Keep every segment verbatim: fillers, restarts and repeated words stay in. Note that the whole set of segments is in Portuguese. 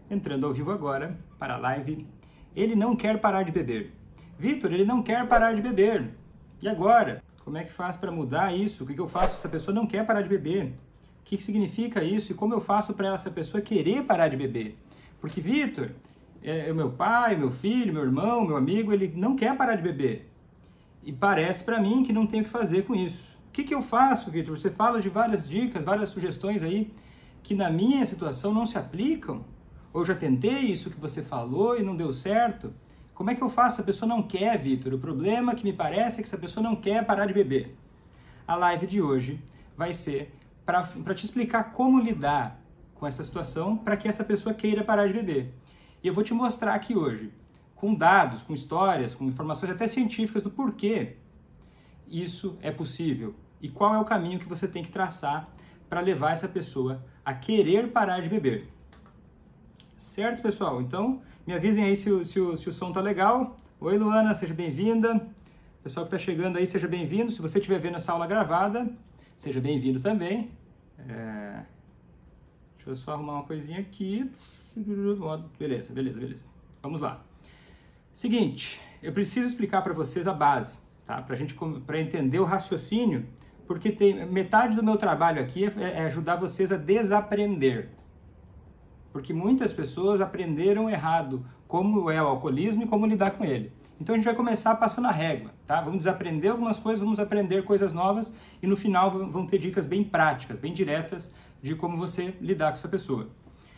entrando ao vivo agora para a live. Ele não quer parar de beber. Vitor, ele não quer parar de beber. E agora? Como é que faz para mudar isso? O que eu faço se essa pessoa não quer parar de beber? O que significa isso? E como eu faço para essa pessoa querer parar de beber? Porque, Vitor, é, meu pai, meu filho, meu irmão, meu amigo, ele não quer parar de beber. E parece para mim que não tem o que fazer com isso. O que, que eu faço, Vitor? Você fala de várias dicas, várias sugestões aí que na minha situação não se aplicam. Ou já tentei isso que você falou e não deu certo. Como é que eu faço? A pessoa não quer, Vitor. O problema que me parece é que essa pessoa não quer parar de beber. A live de hoje vai ser para te explicar como lidar com essa situação para que essa pessoa queira parar de beber. E eu vou te mostrar aqui hoje, com dados, com histórias, com informações até científicas do porquê isso é possível e qual é o caminho que você tem que traçar para levar essa pessoa a querer parar de beber. Certo, pessoal? Então, me avisem aí se o, se o, se o som tá legal. Oi, Luana, seja bem-vinda. Pessoal que está chegando aí, seja bem-vindo. Se você estiver vendo essa aula gravada, seja bem-vindo também. É... Deixa eu só arrumar uma coisinha aqui. Beleza, beleza, beleza. Vamos lá. Seguinte, eu preciso explicar para vocês a base, tá? Para gente, para entender o raciocínio, porque tem metade do meu trabalho aqui é, é ajudar vocês a desaprender. Porque muitas pessoas aprenderam errado como é o alcoolismo e como lidar com ele. Então a gente vai começar passando a régua, tá? Vamos desaprender algumas coisas, vamos aprender coisas novas e no final vão ter dicas bem práticas, bem diretas de como você lidar com essa pessoa.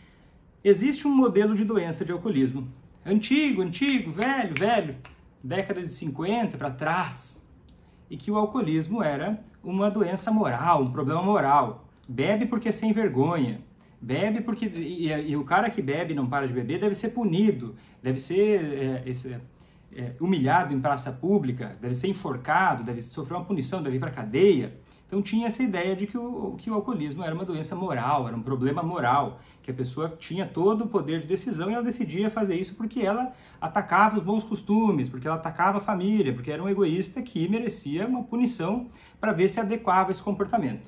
Existe um modelo de doença de alcoolismo antigo, antigo, velho, velho, década de cinquenta para trás, e que o alcoolismo era uma doença moral, um problema moral. Bebe porque é sem vergonha. Bebe porque... E, e o cara que bebe e não para de beber deve ser punido, deve ser é, esse, é, humilhado em praça pública, deve ser enforcado, deve sofrer uma punição, deve ir para cadeia. Então tinha essa ideia de que o, que o alcoolismo era uma doença moral, era um problema moral, que a pessoa tinha todo o poder de decisão e ela decidia fazer isso porque ela atacava os bons costumes, porque ela atacava a família, porque era um egoísta que merecia uma punição para ver se adequava esse comportamento.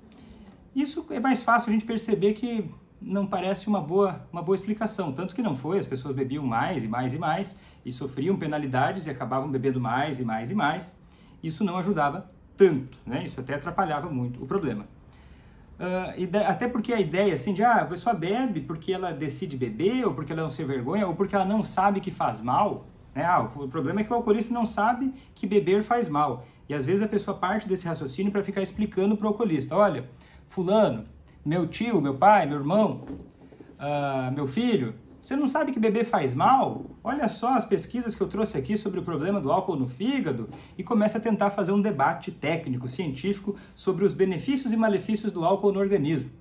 Isso é mais fácil a gente perceber que não parece uma boa, uma boa explicação, tanto que não foi, as pessoas bebiam mais e mais e mais, e sofriam penalidades e acabavam bebendo mais e mais e mais. Isso não ajudava tanto, né? Isso até atrapalhava muito o problema. Uh, e da, até porque a ideia assim de, ah, a pessoa bebe porque ela decide beber, ou porque ela não se vergonha, ou porque ela não sabe que faz mal, né? Ah, o problema é que o alcoolista não sabe que beber faz mal. E às vezes a pessoa parte desse raciocínio para ficar explicando para o alcoolista, olha, fulano, meu tio, meu pai, meu irmão, uh, meu filho, você não sabe que beber faz mal? Olha só as pesquisas que eu trouxe aqui sobre o problema do álcool no fígado e começa a tentar fazer um debate técnico, científico sobre os benefícios e malefícios do álcool no organismo.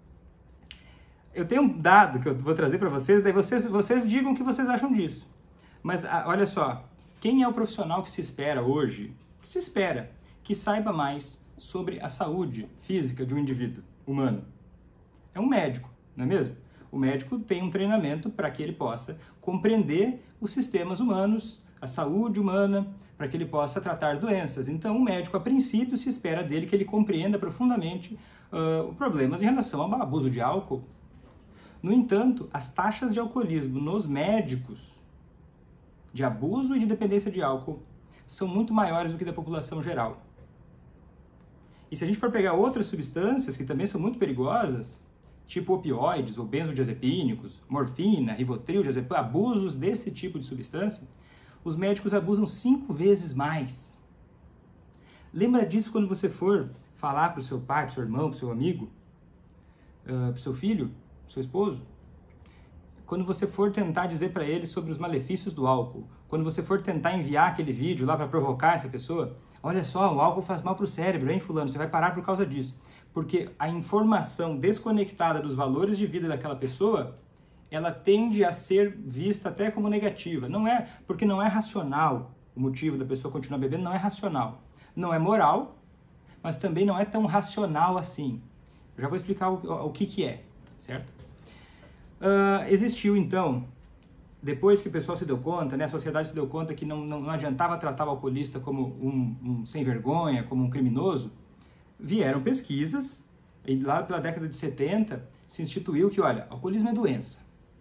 Eu tenho um dado que eu vou trazer para vocês, daí vocês, vocês digam o que vocês acham disso. Mas olha só, quem é o profissional que se espera hoje, que se espera que saiba mais sobre a saúde física de um indivíduo humano? É um médico, não é mesmo? O médico tem um treinamento para que ele possa compreender os sistemas humanos, a saúde humana, para que ele possa tratar doenças. Então, o médico, a princípio, se espera dele que ele compreenda profundamente uh, problemas em relação ao abuso de álcool. No entanto, as taxas de alcoolismo nos médicos, de abuso e de dependência de álcool, são muito maiores do que da população geral. E se a gente for pegar outras substâncias que também são muito perigosas, tipo opioides ou benzodiazepínicos, morfina, rivotril, diazepam, abusos desse tipo de substância, os médicos abusam cinco vezes mais. Lembra disso quando você for falar para o seu pai, para o seu irmão, para o seu amigo, uh, para o seu filho, para o seu esposo? Quando você for tentar dizer para ele sobre os malefícios do álcool, quando você for tentar enviar aquele vídeo lá para provocar essa pessoa, olha só, o álcool faz mal para o cérebro, hein, fulano, você vai parar por causa disso. Porque a informação desconectada dos valores de vida daquela pessoa, ela tende a ser vista até como negativa. Não é, porque não é racional o motivo da pessoa continuar bebendo, não é racional. Não é moral, mas também não é tão racional assim. Eu já vou explicar o, o que que é, certo? Uh, existiu, então, depois que o pessoal se deu conta, né, a sociedade se deu conta que não, não, não adiantava tratar o alcoolista como um, um sem vergonha, como um criminoso, vieram pesquisas, e lá pela década de setenta se instituiu que, olha, alcoolismo é doença.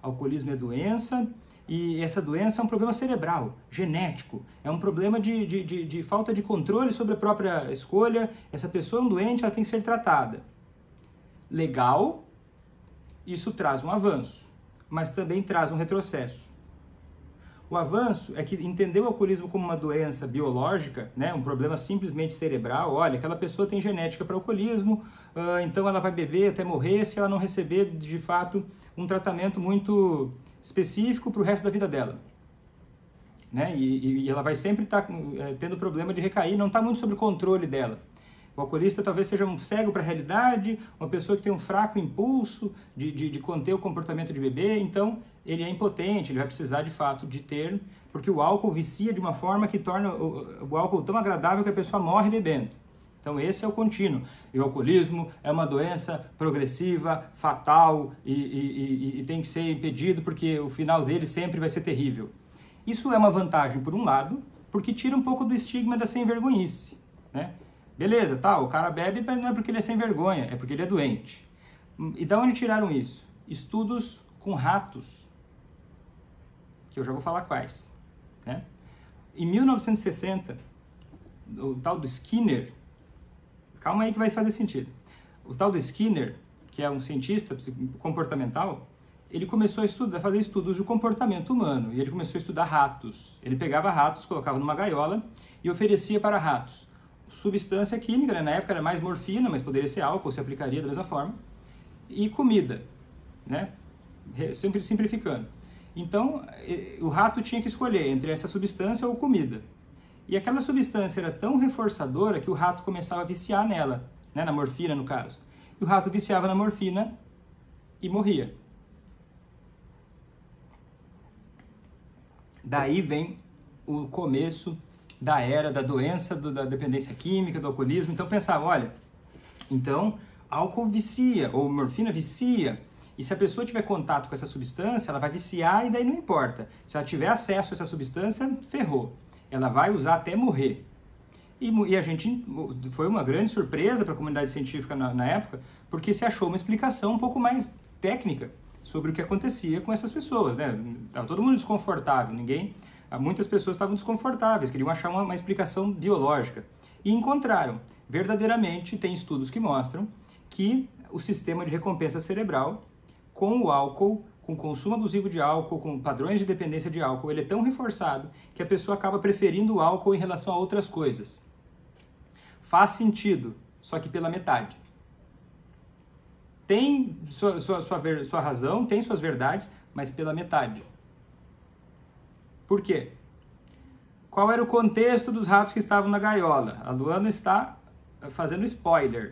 alcoolismo é doença, e essa doença é um problema cerebral, genético, é um problema de, de, de, de falta de controle sobre a própria escolha, essa pessoa é um doente, ela tem que ser tratada. Legal, isso traz um avanço, mas também traz um retrocesso. O avanço é que entender o alcoolismo como uma doença biológica, né, um problema simplesmente cerebral, olha, aquela pessoa tem genética para alcoolismo, uh, então ela vai beber até morrer se ela não receber, de fato, um tratamento muito específico para o resto da vida dela. Né? E, e ela vai sempre estar tá, é, tendo problema de recair, não está muito sob o controle dela. O alcoolista talvez seja um cego para a realidade, uma pessoa que tem um fraco impulso de, de, de conter o comportamento de beber, então ele é impotente, ele vai precisar de fato de ter, porque o álcool vicia de uma forma que torna o, o álcool tão agradável que a pessoa morre bebendo. Então esse é o contínuo. E o alcoolismo é uma doença progressiva, fatal e, e, e, e tem que ser impedido porque o final dele sempre vai ser terrível. Isso é uma vantagem por um lado, porque tira um pouco do estigma da sem-vergonhice, né? Beleza, tá, o cara bebe, mas não é porque ele é sem vergonha, é porque ele é doente. E da onde tiraram isso? Estudos com ratos, que eu já vou falar quais. Né? Em mil novecentos e sessenta, o tal do Skinner, calma aí que vai fazer sentido. O tal do Skinner, que é um cientista comportamental, ele começou a, estudar, a fazer estudos de comportamento humano, e ele começou a estudar ratos. Ele pegava ratos, colocava numa gaiola e oferecia para ratos substância química, né? Na época era mais morfina, mas poderia ser álcool, se aplicaria da mesma forma, e comida, né? Sempre simplificando. Então, o rato tinha que escolher entre essa substância ou comida. E aquela substância era tão reforçadora que o rato começava a viciar nela, né? Na morfina, no caso. E o rato viciava na morfina e morria. Daí vem o começo da era da doença, do, da dependência química, do alcoolismo. Então pensava, olha, então álcool vicia, ou morfina vicia, e se a pessoa tiver contato com essa substância, ela vai viciar e daí não importa. Se ela tiver acesso a essa substância, ferrou. Ela vai usar até morrer. E, e a gente, foi uma grande surpresa para a comunidade científica na, na época, porque se achou uma explicação um pouco mais técnica sobre o que acontecia com essas pessoas, né? Estava todo mundo desconfortável, ninguém... Muitas pessoas estavam desconfortáveis, queriam achar uma, uma explicação biológica. E encontraram. Verdadeiramente, tem estudos que mostram que o sistema de recompensa cerebral, com o álcool, com o consumo abusivo de álcool, com padrões de dependência de álcool, ele é tão reforçado que a pessoa acaba preferindo o álcool em relação a outras coisas. Faz sentido, só que pela metade. Tem sua, sua, sua, sua razão, tem suas verdades, mas pela metade. Por quê? Qual era o contexto dos ratos que estavam na gaiola? A Luana está fazendo spoiler.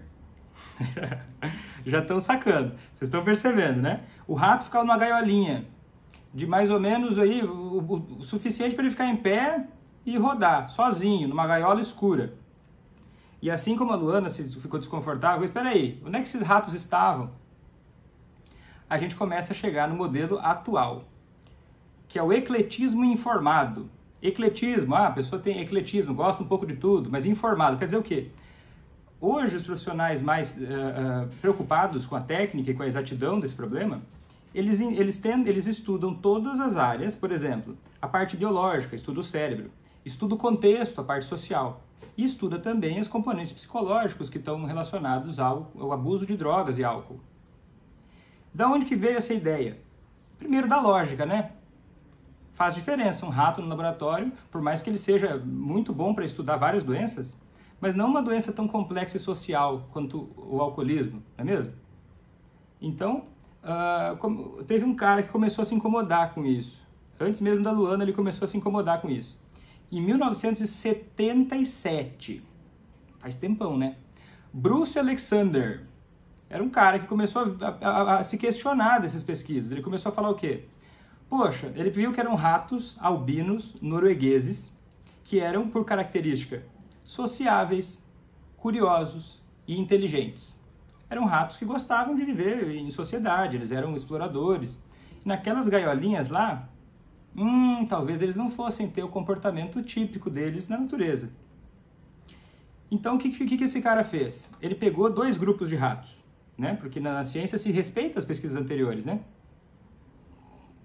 Já estão sacando. Vocês estão percebendo, né? O rato ficava numa gaiolinha de mais ou menos aí, o, o, o suficiente para ele ficar em pé e rodar, sozinho, numa gaiola escura. E assim como a Luana se ficou desconfortável, espera aí, onde é que esses ratos estavam? A gente começa a chegar no modelo atual, que é o ecletismo informado. Ecletismo, ah, a pessoa tem ecletismo, gosta um pouco de tudo, mas informado, quer dizer o quê? Hoje, os profissionais mais uh, uh, preocupados com a técnica e com a exatidão desse problema, eles, eles, tem, eles estudam todas as áreas, por exemplo, a parte biológica, estuda o cérebro, estuda o contexto, a parte social, e estuda também os componentes psicológicos que estão relacionados ao, ao abuso de drogas e álcool. Da onde que veio essa ideia? Primeiro, da lógica, né? Faz diferença um rato no laboratório, por mais que ele seja muito bom para estudar várias doenças, mas não uma doença tão complexa e social quanto o alcoolismo, não é mesmo? Então, uh, teve um cara que começou a se incomodar com isso. Antes mesmo da Luana, ele começou a se incomodar com isso. Em mil novecentos e setenta e sete, faz tempão, né? Bruce Alexander era um cara que começou a, a, a se questionar dessas pesquisas. Ele começou a falar o quê? Poxa, ele viu que eram ratos albinos noruegueses que eram, por característica, sociáveis, curiosos e inteligentes. Eram ratos que gostavam de viver em sociedade, eles eram exploradores. E naquelas gaiolinhas lá, hum, talvez eles não fossem ter o comportamento típico deles na natureza. Então, o que, que, que esse cara fez? Ele pegou dois grupos de ratos, né? Porque na, na ciência se respeita as pesquisas anteriores, né?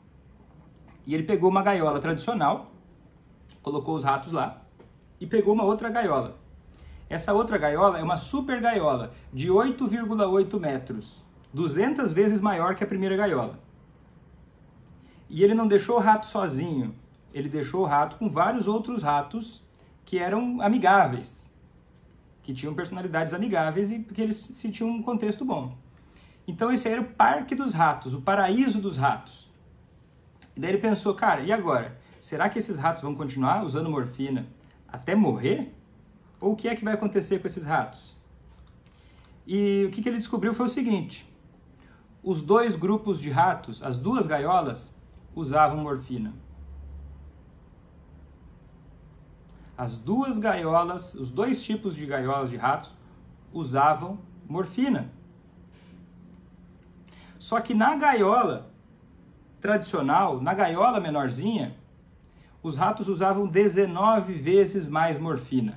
E ele pegou uma gaiola tradicional, colocou os ratos lá e pegou uma outra gaiola. Essa outra gaiola é uma super gaiola de oito vírgula oito metros, duzentas vezes maior que a primeira gaiola. E ele não deixou o rato sozinho, ele deixou o rato com vários outros ratos que eram amigáveis, que tinham personalidades amigáveis e que eles se tinham um contexto bom. Então esse aí era o parque dos ratos, o paraíso dos ratos. E daí ele pensou, cara, e agora? Será que esses ratos vão continuar usando morfina até morrer? Ou o que é que vai acontecer com esses ratos? E o que, que ele descobriu foi o seguinte: os dois grupos de ratos, as duas gaiolas, usavam morfina. As duas gaiolas, os dois tipos de gaiolas de ratos usavam morfina. Só que na gaiola tradicional, na gaiola menorzinha, os ratos usavam dezenove vezes mais morfina.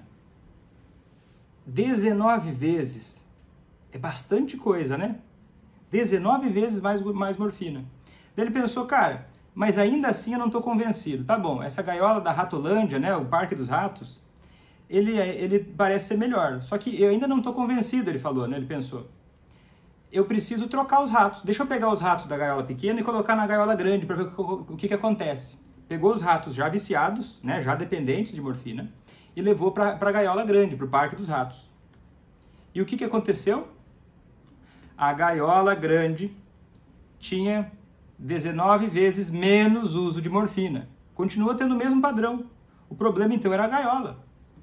dezenove vezes. É bastante coisa, né? dezenove vezes mais, mais morfina. Daí ele pensou, cara, mas ainda assim eu não estou convencido. Tá bom, essa gaiola da Ratolândia, né, o Parque dos Ratos, ele, ele parece ser melhor. Só que eu ainda não estou convencido, ele falou, né? Ele pensou. Eu preciso trocar os ratos. Deixa eu pegar os ratos da gaiola pequena e colocar na gaiola grande para ver o que, que acontece. Pegou os ratos já viciados, né, já dependentes de morfina, e levou para a gaiola grande, para o Parque dos Ratos. E o que, que aconteceu? A gaiola grande tinha dezenove vezes menos uso de morfina. Continua tendo o mesmo padrão. O problema, então, era a gaiola.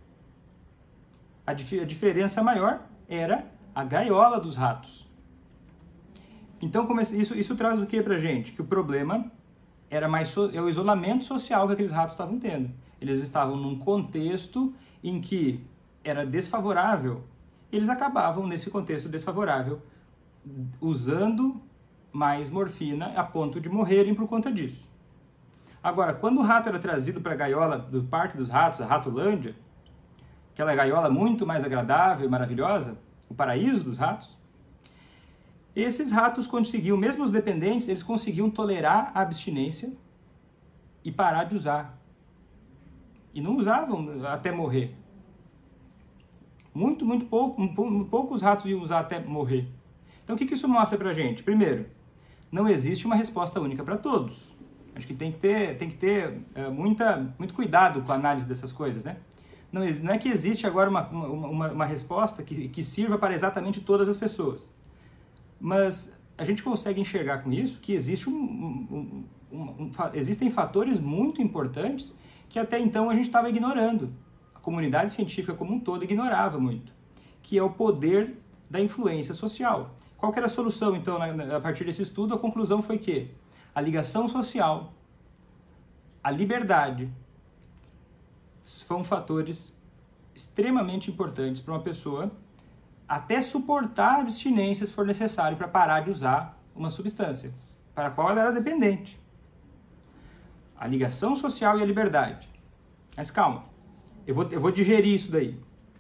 A, dif a diferença maior era a gaiola dos ratos. Então, isso, isso traz o que pra gente? Que o problema era mais so é o isolamento social que aqueles ratos estavam tendo. Eles estavam num contexto em que era desfavorável, e eles acabavam, nesse contexto desfavorável, usando mais morfina a ponto de morrerem por conta disso. Agora, quando o rato era trazido para a gaiola do Parque dos Ratos, a Ratolândia, aquela gaiola muito mais agradável e maravilhosa, o paraíso dos ratos, esses ratos conseguiam, mesmo os dependentes, eles conseguiam tolerar a abstinência e parar de usar. E não usavam até morrer. Muito, muito pouco, um, poucos ratos iam usar até morrer. Então, o que, que isso mostra pra gente? Primeiro, não existe uma resposta única para todos. Acho que tem que ter, tem que ter é, muita, muito cuidado com a análise dessas coisas, né? Não, não é que existe agora uma, uma, uma, uma resposta que, que sirva para exatamente todas as pessoas. Mas a gente consegue enxergar com isso que existe um, um, um, um, um, existem fatores muito importantes que até então a gente estava ignorando. A comunidade científica como um todo ignorava muito, que é o poder da influência social. Qual que era a solução, então, a partir desse estudo? A conclusão foi que a ligação social, a liberdade, são fatores extremamente importantes para uma pessoa até suportar a abstinência se for necessário para parar de usar uma substância para a qual ela era dependente. A ligação social e a liberdade. Mas calma, eu vou, eu vou digerir isso daí.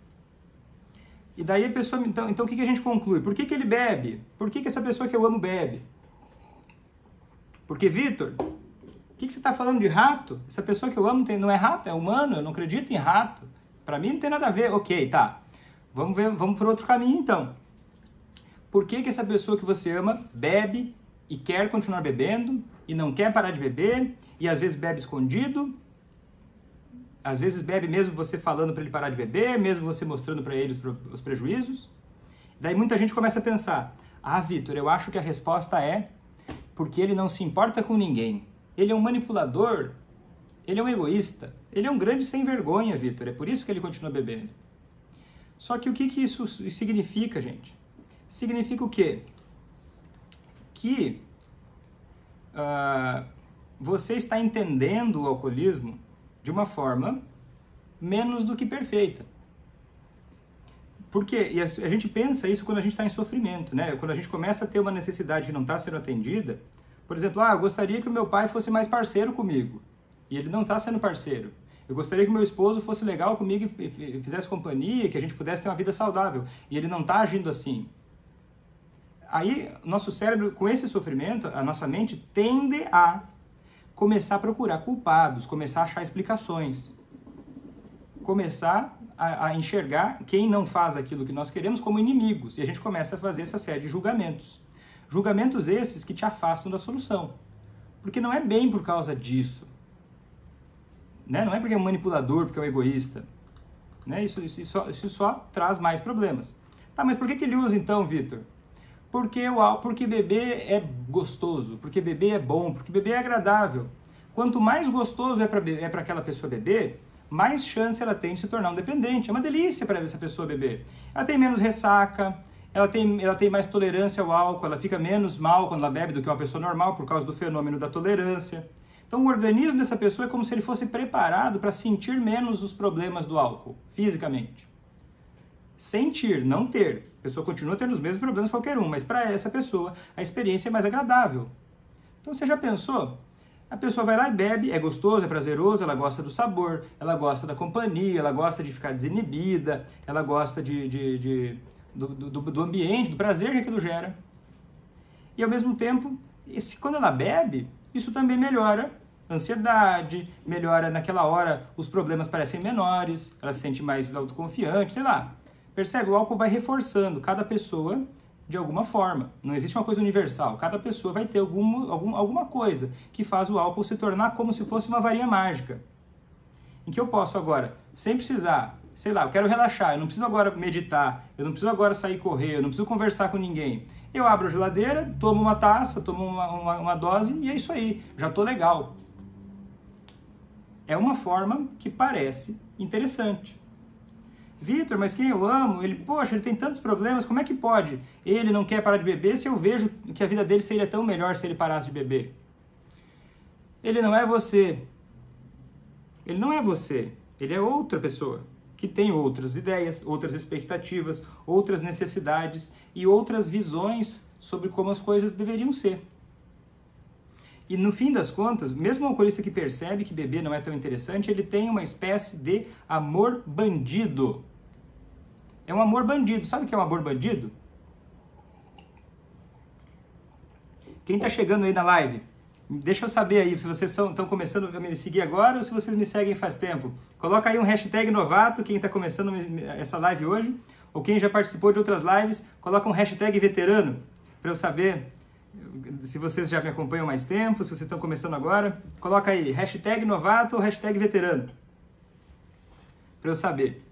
E daí a pessoa, então, então o que, que a gente conclui? Por que, que ele bebe? Por que, que essa pessoa que eu amo bebe? Porque, Vitor, o que, que você está falando de rato? Essa pessoa que eu amo tem, não é rato, é humano, eu não acredito em rato. Para mim não tem nada a ver. Ok, tá. Vamos ver, vamos por outro caminho então. Por que, que essa pessoa que você ama bebe e quer continuar bebendo e não quer parar de beber e às vezes bebe escondido? Às vezes bebe mesmo você falando para ele parar de beber, mesmo você mostrando para ele os, os prejuízos. Daí muita gente começa a pensar, ah, Vitor, eu acho que a resposta é porque ele não se importa com ninguém. Ele é um manipulador, ele é um egoísta, ele é um grande sem vergonha, Vitor, é por isso que ele continua bebendo. Só que o que, que isso significa, gente? Significa o quê? Que uh, você está entendendo o alcoolismo de uma forma menos do que perfeita. Por quê? E a gente pensa isso quando a gente está em sofrimento, né? Quando a gente começa a ter uma necessidade que não está sendo atendida. Por exemplo, ah, eu gostaria que o meu pai fosse mais parceiro comigo. E ele não está sendo parceiro. Eu gostaria que o meu esposo fosse legal comigo e fizesse companhia, que a gente pudesse ter uma vida saudável. E ele não está agindo assim. Aí, nosso cérebro, com esse sofrimento, a nossa mente tende a começar a procurar culpados, começar a achar explicações, começar a, a enxergar quem não faz aquilo que nós queremos como inimigos, e a gente começa a fazer essa série de julgamentos. Julgamentos esses que te afastam da solução, porque não é bem por causa disso, né? Não é porque é um manipulador, porque é um egoísta, né? Isso, isso, isso, só, isso só traz mais problemas. Tá, mas por que, que ele usa então, Vitor? Porque, porque beber é gostoso, porque beber é bom, porque beber é agradável. Quanto mais gostoso é para é para aquela pessoa beber, mais chance ela tem de se tornar um dependente. É uma delícia para essa pessoa beber. Ela tem menos ressaca, ela tem, ela tem mais tolerância ao álcool, ela fica menos mal quando ela bebe do que uma pessoa normal por causa do fenômeno da tolerância. Então o organismo dessa pessoa é como se ele fosse preparado para sentir menos os problemas do álcool, fisicamente. Sentir, não ter. A pessoa continua tendo os mesmos problemas que qualquer um, mas para essa pessoa a experiência é mais agradável. Então você já pensou? A pessoa vai lá e bebe, é gostoso, é prazeroso, ela gosta do sabor, ela gosta da companhia, ela gosta de ficar desinibida, ela gosta de, de, de, do, do, do ambiente, do prazer que aquilo gera. E ao mesmo tempo, esse, quando ela bebe, isso também melhora a ansiedade, melhora naquela hora, os problemas parecem menores, ela se sente mais autoconfiante, sei lá. Percebe? O álcool vai reforçando cada pessoa de alguma forma. Não existe uma coisa universal. Cada pessoa vai ter alguma, algum, alguma coisa que faz o álcool se tornar como se fosse uma varinha mágica. Em que eu posso agora, sem precisar, sei lá, eu quero relaxar, eu não preciso agora meditar, eu não preciso agora sair correr, eu não preciso conversar com ninguém. Eu abro a geladeira, tomo uma taça, tomo uma, uma, uma dose e é isso aí, já tô legal. É uma forma que parece interessante. Vitor, mas quem eu amo, ele, poxa, ele tem tantos problemas, como é que pode? Ele não quer parar de beber se eu vejo que a vida dele seria tão melhor se ele parasse de beber. Ele não é você. Ele não é você. Ele é outra pessoa que tem outras ideias, outras expectativas, outras necessidades e outras visões sobre como as coisas deveriam ser. E no fim das contas, mesmo o alcoolista que percebe que beber não é tão interessante, ele tem uma espécie de amor bandido. É um amor bandido. Sabe o que é um amor bandido? Quem está chegando aí na live, deixa eu saber aí se vocês estão começando a me seguir agora ou se vocês me seguem faz tempo. Coloca aí um hashtag novato, quem está começando essa live hoje, ou quem já participou de outras lives, coloca um hashtag veterano, para eu saber se vocês já me acompanham mais tempo, se vocês estão começando agora. Coloca aí, hashtag novato ou hashtag veterano, para eu saber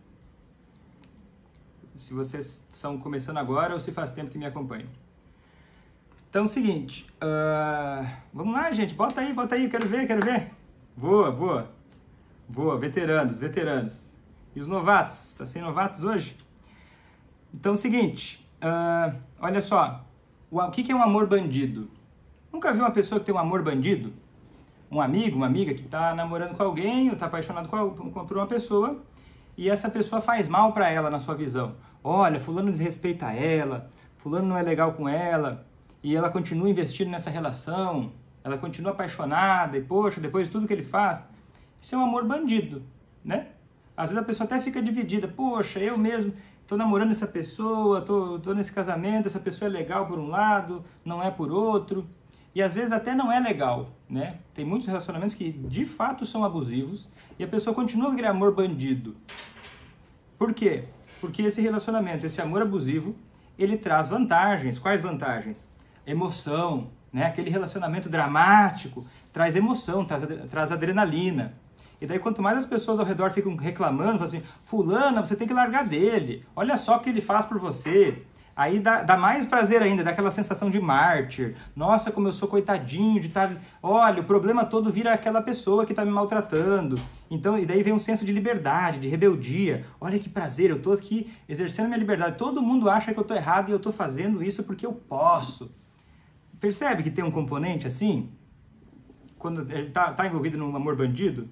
se vocês estão começando agora ou se faz tempo que me acompanham. Então é o seguinte, uh, vamos lá, gente, bota aí, bota aí, quero ver, quero ver. Boa, boa, boa, veteranos, veteranos. E os novatos, está sem novatos hoje? Então é o seguinte, uh, olha só, o que é um amor bandido? Nunca viu uma pessoa que tem um amor bandido? Um amigo, uma amiga que está namorando com alguém ou está apaixonado por uma pessoa e essa pessoa faz mal para ela na sua visão. Olha, fulano desrespeita ela, fulano não é legal com ela, e ela continua investindo nessa relação, ela continua apaixonada, e poxa, depois de tudo que ele faz, isso é um amor bandido, né? Às vezes a pessoa até fica dividida, poxa, eu mesmo estou namorando essa pessoa, estou nesse casamento, essa pessoa é legal por um lado, não é por outro, e às vezes até não é legal, né? Tem muitos relacionamentos que de fato são abusivos, e a pessoa continua com aquele amor bandido. Por quê? Porque esse relacionamento, esse amor abusivo, ele traz vantagens. Quais vantagens? Emoção, né? Aquele relacionamento dramático traz emoção, traz, traz adrenalina. E daí quanto mais as pessoas ao redor ficam reclamando, assim, fulana, você tem que largar dele, olha só o que ele faz por você. Aí dá, dá mais prazer ainda, dá aquela sensação de mártir. Nossa, como eu sou coitadinho de estar... Olha, o problema todo vira aquela pessoa que está me maltratando. Então, e daí vem um senso de liberdade, de rebeldia. Olha que prazer, eu estou aqui exercendo minha liberdade. Todo mundo acha que eu estou errado e eu estou fazendo isso porque eu posso. Percebe que tem um componente assim? Quando ele está tá envolvido num amor bandido?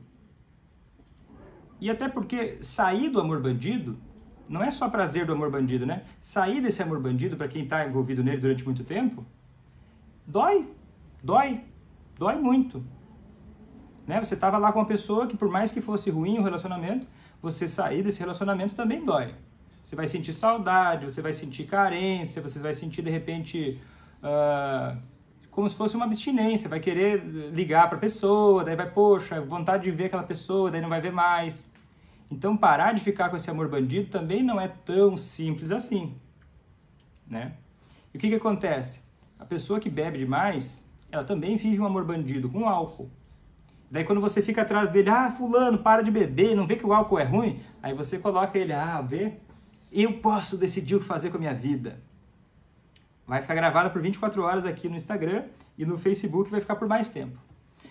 E até porque sair do amor bandido não é só prazer do amor bandido, né? Sair desse amor bandido, para quem está envolvido nele durante muito tempo, dói, dói, dói muito. Né? Você estava lá com uma pessoa que, por mais que fosse ruim o relacionamento, você sair desse relacionamento também dói. Você vai sentir saudade, você vai sentir carência, você vai sentir, de repente, uh, como se fosse uma abstinência, vai querer ligar para a pessoa, daí vai, poxa, vontade de ver aquela pessoa, daí não vai ver mais. Então, parar de ficar com esse amor bandido também não é tão simples assim, né? E o que que acontece? A pessoa que bebe demais, ela também vive um amor bandido com álcool. Daí quando você fica atrás dele, ah, fulano, para de beber, não vê que o álcool é ruim? Aí você coloca ele, ah, vê, eu posso decidir o que fazer com a minha vida. Vai ficar gravado por vinte e quatro horas aqui no Instagram e no Facebook vai ficar por mais tempo.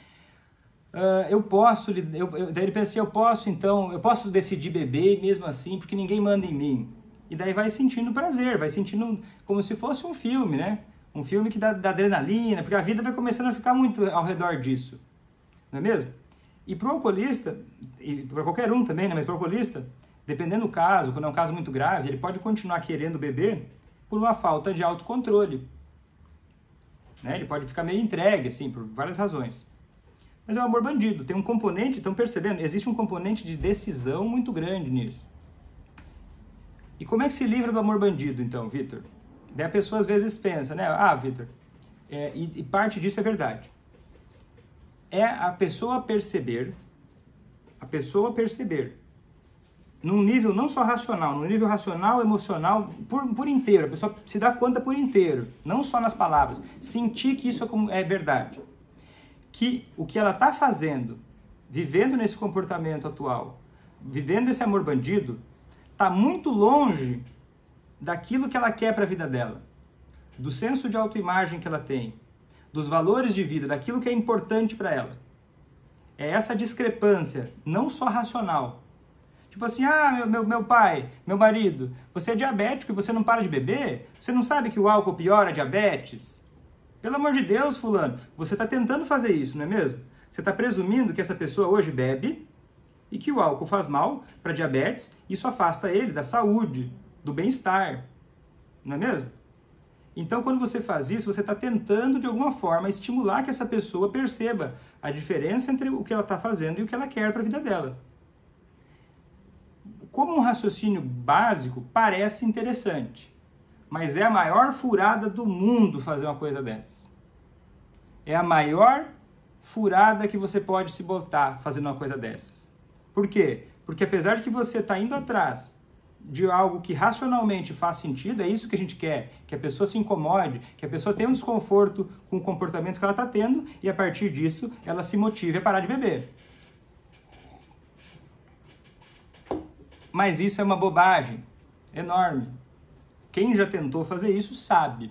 Uh, eu posso, eu, eu, daí ele pensa assim, eu posso então, eu posso decidir beber mesmo assim, porque ninguém manda em mim. E daí vai sentindo prazer, vai sentindo como se fosse um filme, né? Um filme que dá, dá adrenalina, porque a vida vai começando a ficar muito ao redor disso. Não é mesmo? E para o alcoolista, e para qualquer um também, né? Mas para o alcoolista, dependendo do caso, quando é um caso muito grave, ele pode continuar querendo beber por uma falta de autocontrole. Né? Ele pode ficar meio entregue, assim, por várias razões. Mas é um amor bandido, tem um componente, estão percebendo? Existe um componente de decisão muito grande nisso. E como é que se livra do amor bandido, então, Vitor? Daí a pessoa às vezes pensa, né? Ah, Vitor, é, e, e parte disso é verdade. É a pessoa perceber, a pessoa perceber, num nível não só racional, num nível racional, emocional, por, por inteiro, a pessoa se dá conta por inteiro, não só nas palavras, sentir que isso é, é verdade. Que o que ela está fazendo, vivendo nesse comportamento atual, vivendo esse amor bandido, está muito longe daquilo que ela quer para a vida dela, do senso de autoimagem que ela tem, dos valores de vida, daquilo que é importante para ela. É essa discrepância, não só racional. Tipo assim, ah, meu, meu, meu pai, meu marido, você é diabético e você não para de beber? Você não sabe que o álcool piora a diabetes? Pelo amor de Deus, fulano, você está tentando fazer isso, não é mesmo? Você está presumindo que essa pessoa hoje bebe e que o álcool faz mal para diabetes, isso afasta ele da saúde, do bem-estar, não é mesmo? Então, quando você faz isso, você está tentando, de alguma forma, estimular que essa pessoa perceba a diferença entre o que ela está fazendo e o que ela quer para a vida dela. Como um raciocínio básico, parece interessante, mas é a maior furada do mundo fazer uma coisa dessas. É a maior furada que você pode se botar fazendo uma coisa dessas. Por quê? Porque apesar de que você está indo atrás de algo que racionalmente faz sentido, é isso que a gente quer, que a pessoa se incomode, que a pessoa tenha um desconforto com o comportamento que ela está tendo e a partir disso ela se motive a parar de beber. Mas isso é uma bobagem enorme. Quem já tentou fazer isso sabe.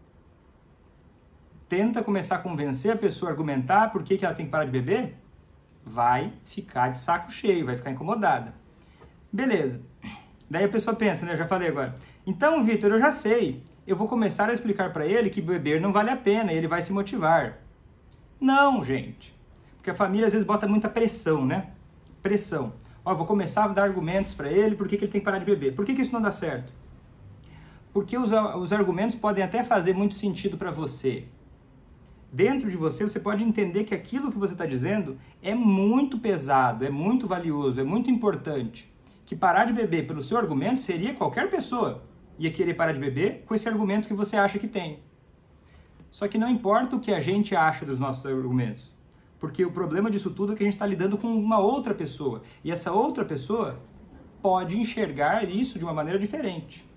Tenta começar a convencer a pessoa a argumentar por que que ela tem que parar de beber, vai ficar de saco cheio, vai ficar incomodada. Beleza. Daí a pessoa pensa, né? Eu já falei agora. Então, Vitor, eu já sei. Eu vou começar a explicar para ele que beber não vale a pena e ele vai se motivar. Não, gente. Porque a família às vezes bota muita pressão, né? Pressão. Ó, vou começar a dar argumentos para ele por que que ele tem que parar de beber. Por que que isso não dá certo? Porque os, os argumentos podem até fazer muito sentido para você. Dentro de você, você pode entender que aquilo que você está dizendo é muito pesado, é muito valioso, é muito importante. Que parar de beber pelo seu argumento seria qualquer pessoa ia querer parar de beber com esse argumento que você acha que tem. Só que não importa o que a gente acha dos nossos argumentos, porque o problema disso tudo é que a gente está lidando com uma outra pessoa, e essa outra pessoa pode enxergar isso de uma maneira diferente.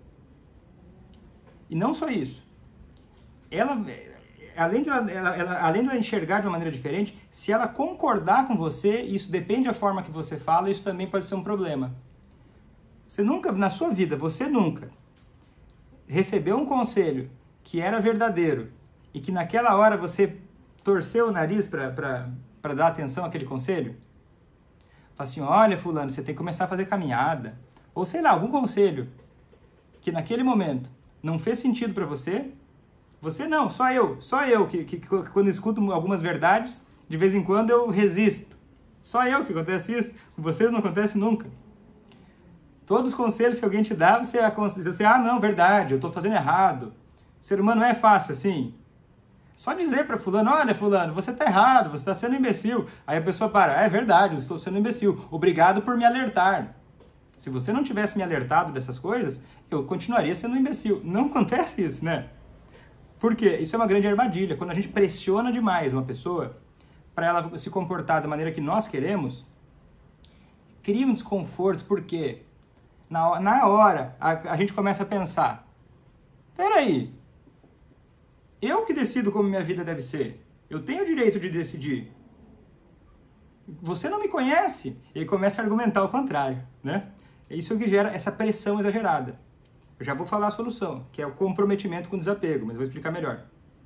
E não só isso. Ela, além de ela, ela, ela, além de ela enxergar de uma maneira diferente, se ela concordar com você, isso depende da forma que você fala, isso também pode ser um problema. Você nunca, na sua vida, você nunca recebeu um conselho que era verdadeiro e que naquela hora você torceu o nariz para dar atenção àquele conselho? Fala assim, olha fulano, você tem que começar a fazer caminhada. Ou sei lá, algum conselho que naquele momento não fez sentido para você. Você não, só eu, só eu que, que, que quando escuto algumas verdades, de vez em quando eu resisto. Só eu que acontece isso, com vocês não acontece nunca. Todos os conselhos que alguém te dá, você, você ah não, verdade, eu estou fazendo errado. O ser humano não é fácil assim. Só dizer para fulano, olha fulano, você está errado, você está sendo imbecil. Aí a pessoa para, é verdade, eu estou sendo imbecil, obrigado por me alertar. Se você não tivesse me alertado dessas coisas, eu continuaria sendo um imbecil. Não acontece isso, né? Por quê? Isso é uma grande armadilha. Quando a gente pressiona demais uma pessoa para ela se comportar da maneira que nós queremos, cria um desconforto, porque na, na hora a, a gente começa a pensar, peraí, eu que decido como minha vida deve ser, eu tenho o direito de decidir. Você não me conhece. E aí começa a argumentar o contrário, né? É isso que gera essa pressão exagerada. Eu já vou falar a solução, que é o comprometimento com o desapego, mas vou explicar melhor.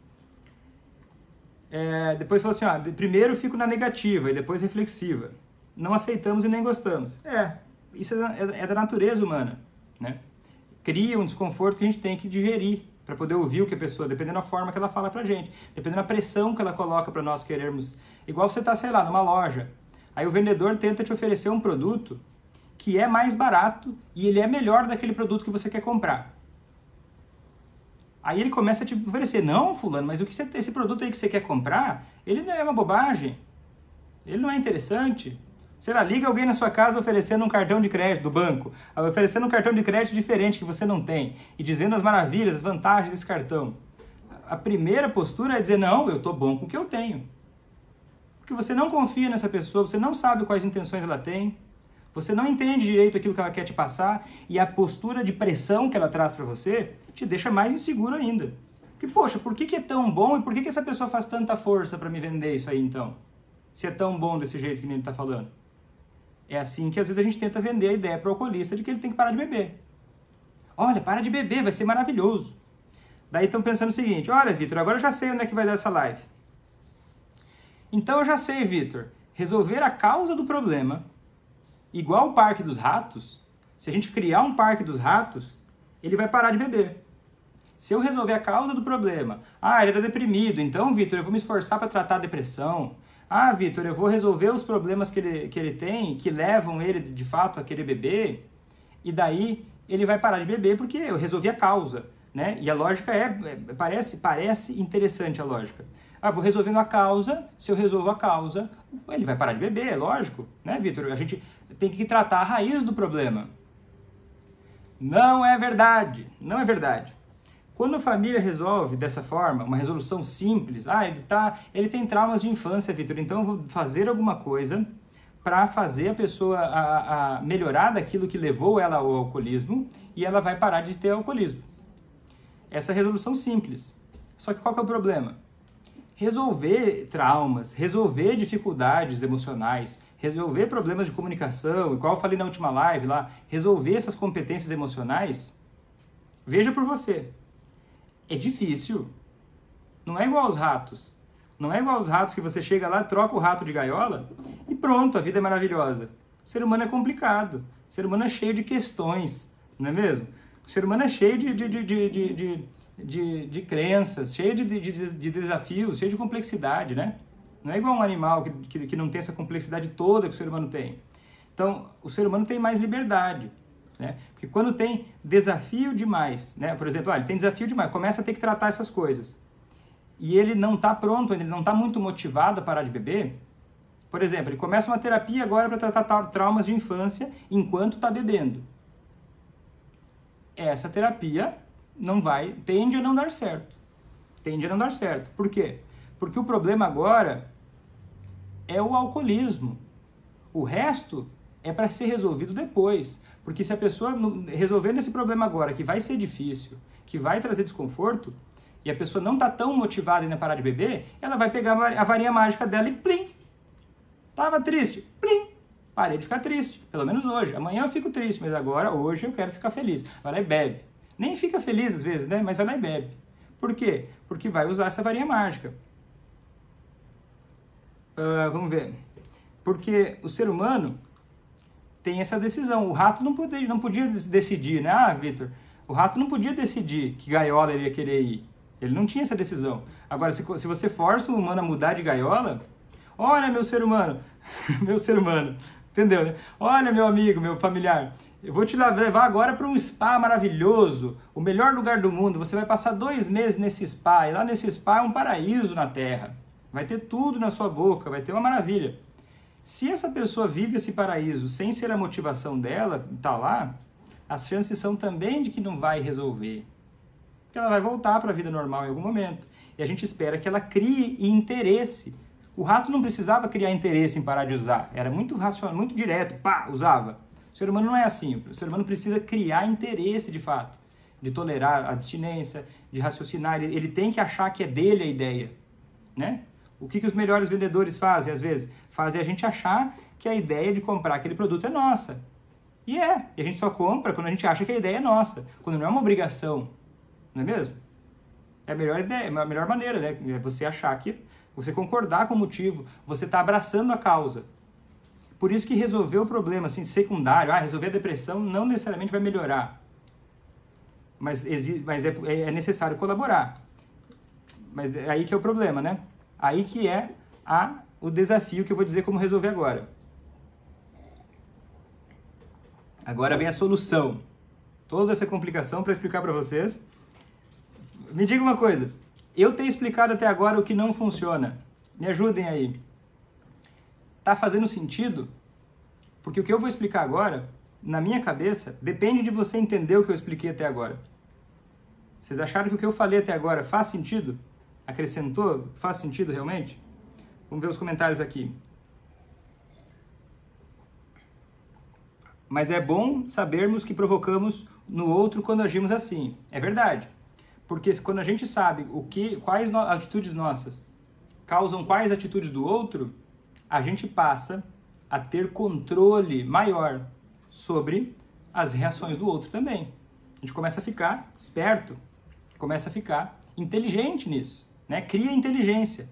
É, depois falou assim, ó, primeiro fico na negativa e depois reflexiva. Não aceitamos e nem gostamos. É, isso é, é, é da natureza humana, né? Cria um desconforto que a gente tem que digerir para poder ouvir o que a pessoa, dependendo da forma que ela fala pra gente, dependendo da pressão que ela coloca para nós querermos. Igual você tá, sei lá, numa loja, aí o vendedor tenta te oferecer um produto que é mais barato e ele é melhor daquele produto que você quer comprar. Aí ele começa a te oferecer, não, fulano, mas o que você, esse produto aí que você quer comprar, ele não é uma bobagem, ele não é interessante. Sei lá, liga alguém na sua casa oferecendo um cartão de crédito do banco, oferecendo um cartão de crédito diferente que você não tem, e dizendo as maravilhas, as vantagens desse cartão. A primeira postura é dizer, não, eu tô bom com o que eu tenho. Porque você não confia nessa pessoa, você não sabe quais intenções ela tem, você não entende direito aquilo que ela quer te passar, e a postura de pressão que ela traz para você te deixa mais inseguro ainda. Porque, poxa, por que que é tão bom e por que que essa pessoa faz tanta força para me vender isso aí então? Se é tão bom desse jeito que nem ele tá falando. É assim que às vezes a gente tenta vender a ideia para o alcoolista de que ele tem que parar de beber. Olha, para de beber, vai ser maravilhoso. Daí estão pensando o seguinte, olha, Vitor, agora eu já sei onde é que vai dar essa live. Então eu já sei, Vitor, resolver a causa do problema, igual o Parque dos Ratos, se a gente criar um Parque dos Ratos, ele vai parar de beber. Se eu resolver a causa do problema, ah, ele era deprimido, então, Vitor, eu vou me esforçar para tratar a depressão. Ah, Vitor, eu vou resolver os problemas que ele, que ele tem, que levam ele, de fato, a querer beber, e daí ele vai parar de beber porque eu resolvi a causa, né? E a lógica é, é parece, parece interessante a lógica. Ah, vou resolvendo a causa, se eu resolvo a causa, ele vai parar de beber, é lógico, né, Vitor? A gente tem que tratar a raiz do problema. Não é verdade, não é verdade. Quando a família resolve dessa forma, uma resolução simples, ah, ele, tá, ele tem traumas de infância, Vitor, então eu vou fazer alguma coisa para fazer a pessoa a, a melhorar daquilo que levou ela ao alcoolismo e ela vai parar de ter alcoolismo. Essa é a resolução simples. Só que qual que é o problema? Resolver traumas, resolver dificuldades emocionais, resolver problemas de comunicação, igual eu falei na última live lá, resolver essas competências emocionais, veja por você. É difícil. Não é igual aos ratos. Não é igual aos ratos que você chega lá, troca o rato de gaiola e pronto, a vida é maravilhosa. O ser humano é complicado. O ser humano é cheio de questões, não é mesmo? O ser humano é cheio de, de, de, de, de, de, de, de crenças, cheio de, de, de desafios, cheio de complexidade, né? Não é igual um animal que, que, que não tem essa complexidade toda que o ser humano tem. Então, o ser humano tem mais liberdade. Né? Porque quando tem desafio demais, né? Por exemplo, ah, ele tem desafio demais, começa a ter que tratar essas coisas, e ele não está pronto, ele não está muito motivado a parar de beber, por exemplo, ele começa uma terapia agora para tratar traumas de infância enquanto está bebendo. Essa terapia não vai, tende a não dar certo. Tende a não dar certo. Por quê? Porque o problema agora é o alcoolismo. O resto é para ser resolvido depois. Porque se a pessoa resolver esse problema agora, que vai ser difícil, que vai trazer desconforto, e a pessoa não está tão motivada ainda a parar de beber, ela vai pegar a varinha mágica dela e plim! Tava triste? Plim! Parei de ficar triste, pelo menos hoje. Amanhã eu fico triste, mas agora, hoje, eu quero ficar feliz. Vai lá e bebe. Nem fica feliz às vezes, né? Mas vai lá e bebe. Por quê? Porque vai usar essa varinha mágica. Uh, vamos ver. Porque o ser humano tem essa decisão. O rato não podia, não podia decidir, né? Ah, Vitor, o rato não podia decidir que gaiola ele ia querer ir. Ele não tinha essa decisão. Agora, se, se você força o humano a mudar de gaiola, olha, meu ser humano, meu ser humano, entendeu, né? Olha, meu amigo, meu familiar, eu vou te levar agora para um spa maravilhoso, o melhor lugar do mundo. Você vai passar dois meses nesse spa, e lá nesse spa é um paraíso na Terra. Vai ter tudo na sua boca, vai ter uma maravilha. Se essa pessoa vive esse paraíso sem ser a motivação dela, tá lá, as chances são também de que não vai resolver. Porque ela vai voltar para a vida normal em algum momento. E a gente espera que ela crie interesse. O rato não precisava criar interesse em parar de usar. Era muito racional, muito direto. Pá, usava. O ser humano não é assim. O ser humano precisa criar interesse de fato. De tolerar a abstinência, de raciocinar. Ele tem que achar que é dele a ideia. Né? O que, que os melhores vendedores fazem, às vezes? Fazem a gente achar que a ideia de comprar aquele produto é nossa. E é. E a gente só compra quando a gente acha que a ideia é nossa. Quando não é uma obrigação. Não é mesmo? É a melhor ideia, é a melhor maneira, né? É você achar que... Você concordar com o motivo. Você está abraçando a causa. Por isso que resolver o problema, assim, secundário, ah, resolver a depressão não necessariamente vai melhorar. Mas, mas é, é necessário colaborar. Mas é aí que é o problema, né? Aí que é a, o desafio que eu vou dizer como resolver agora. Agora vem a solução. Toda essa complicação para explicar para vocês. Me diga uma coisa. Eu tenho explicado até agora o que não funciona. Me ajudem aí. Tá fazendo sentido? Porque o que eu vou explicar agora, na minha cabeça, depende de você entender o que eu expliquei até agora. Vocês acharam que o que eu falei até agora faz sentido? Acrescentou? Faz sentido realmente? Vamos ver os comentários aqui. Mas é bom sabermos que provocamos no outro quando agimos assim. É verdade. Porque quando a gente sabe o que, quais no, atitudes nossas causam quais atitudes do outro, a gente passa a ter controle maior sobre as reações do outro também. A gente começa a ficar esperto, começa a ficar inteligente nisso, né? Cria inteligência.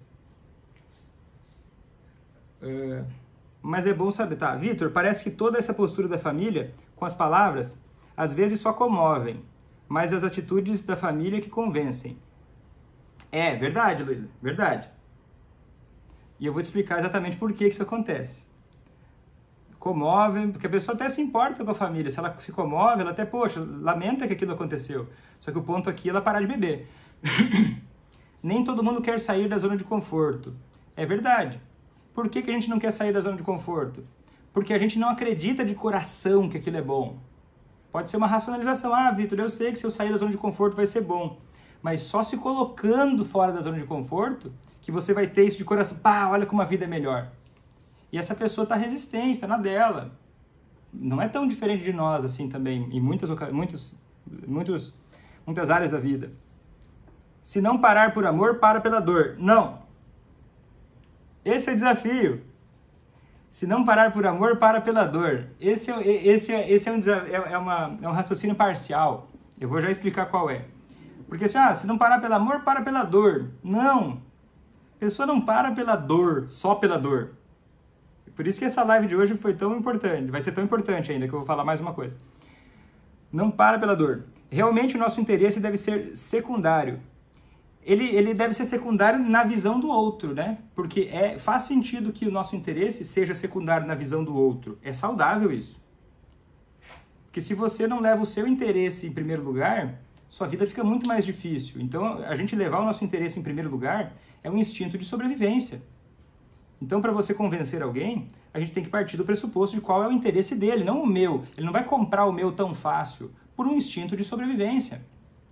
Uh, mas é bom saber, tá? Vitor, parece que toda essa postura da família, com as palavras, às vezes só comovem, mas as atitudes da família que convencem. É, verdade, Luísa, verdade. E eu vou te explicar exatamente por que isso acontece. Comove, porque a pessoa até se importa com a família. Se ela se comove, ela até, poxa, lamenta que aquilo aconteceu. Só que o ponto aqui é ela parar de beber. Nem todo mundo quer sair da zona de conforto. É verdade. Por que que a gente não quer sair da zona de conforto? Porque a gente não acredita de coração que aquilo é bom. Pode ser uma racionalização. Ah, Vitor, eu sei que se eu sair da zona de conforto vai ser bom. Mas só se colocando fora da zona de conforto que você vai ter isso de coração. Pá, olha como a vida é melhor. E essa pessoa está resistente, está na dela. Não é tão diferente de nós assim também, em muitas, muitos, muitos, muitas áreas da vida. Se não parar por amor, para pela dor. Não. Esse é o desafio. Se não parar por amor, para pela dor. Esse é, esse é, esse é, um, é, uma, é um raciocínio parcial. Eu vou já explicar qual é. Porque assim, ah, se não parar pelo amor, para pela dor. Não. A pessoa não para pela dor, só pela dor. Por isso que essa live de hoje foi tão importante. Vai ser tão importante ainda, que eu vou falar mais uma coisa. Não para pela dor. Realmente o nosso interesse deve ser secundário. Ele, ele deve ser secundário na visão do outro, né? Porque é, faz sentido que o nosso interesse seja secundário na visão do outro. É saudável isso. Porque se você não leva o seu interesse em primeiro lugar, sua vida fica muito mais difícil. Então, a gente levar o nosso interesse em primeiro lugar é um instinto de sobrevivência. Então, para você convencer alguém, a gente tem que partir do pressuposto de qual é o interesse dele, não o meu. Ele não vai comprar o meu tão fácil por um instinto de sobrevivência.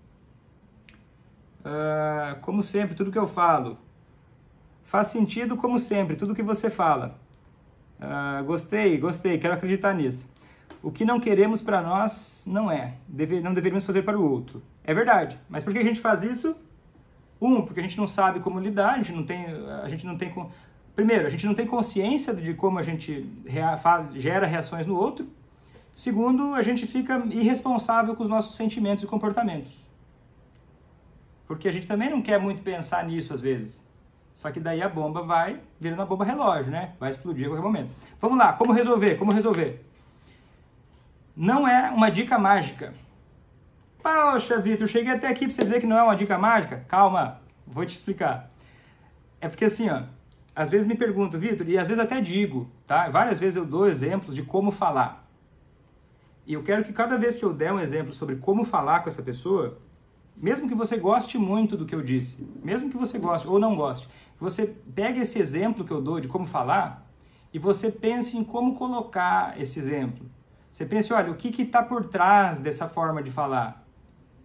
Uh, como sempre, tudo que eu falo faz sentido como sempre, tudo que você fala. Uh, gostei, gostei, quero acreditar nisso. O que não queremos para nós não é, deve, não deveríamos fazer para o outro. É verdade, mas por que a gente faz isso? Um, porque a gente não sabe como lidar, a gente não tem, a gente não tem, primeiro, a gente não tem consciência de como a gente rea, faz, gera reações no outro. Segundo, a gente fica irresponsável com os nossos sentimentos e comportamentos. Porque a gente também não quer muito pensar nisso às vezes. Só que daí a bomba vai virando uma bomba relógio, né? Vai explodir a qualquer momento. Vamos lá, como resolver? Como resolver? Não é uma dica mágica. Poxa, Vitor, cheguei até aqui para você dizer que não é uma dica mágica? Calma, vou te explicar. É porque assim, ó, às vezes me pergunto, Vitor, e às vezes até digo, tá? Várias vezes eu dou exemplos de como falar. E eu quero que cada vez que eu der um exemplo sobre como falar com essa pessoa, mesmo que você goste muito do que eu disse, mesmo que você goste ou não goste, você pegue esse exemplo que eu dou de como falar e você pense em como colocar esse exemplo. Você pense, olha, o que está por trás dessa forma de falar?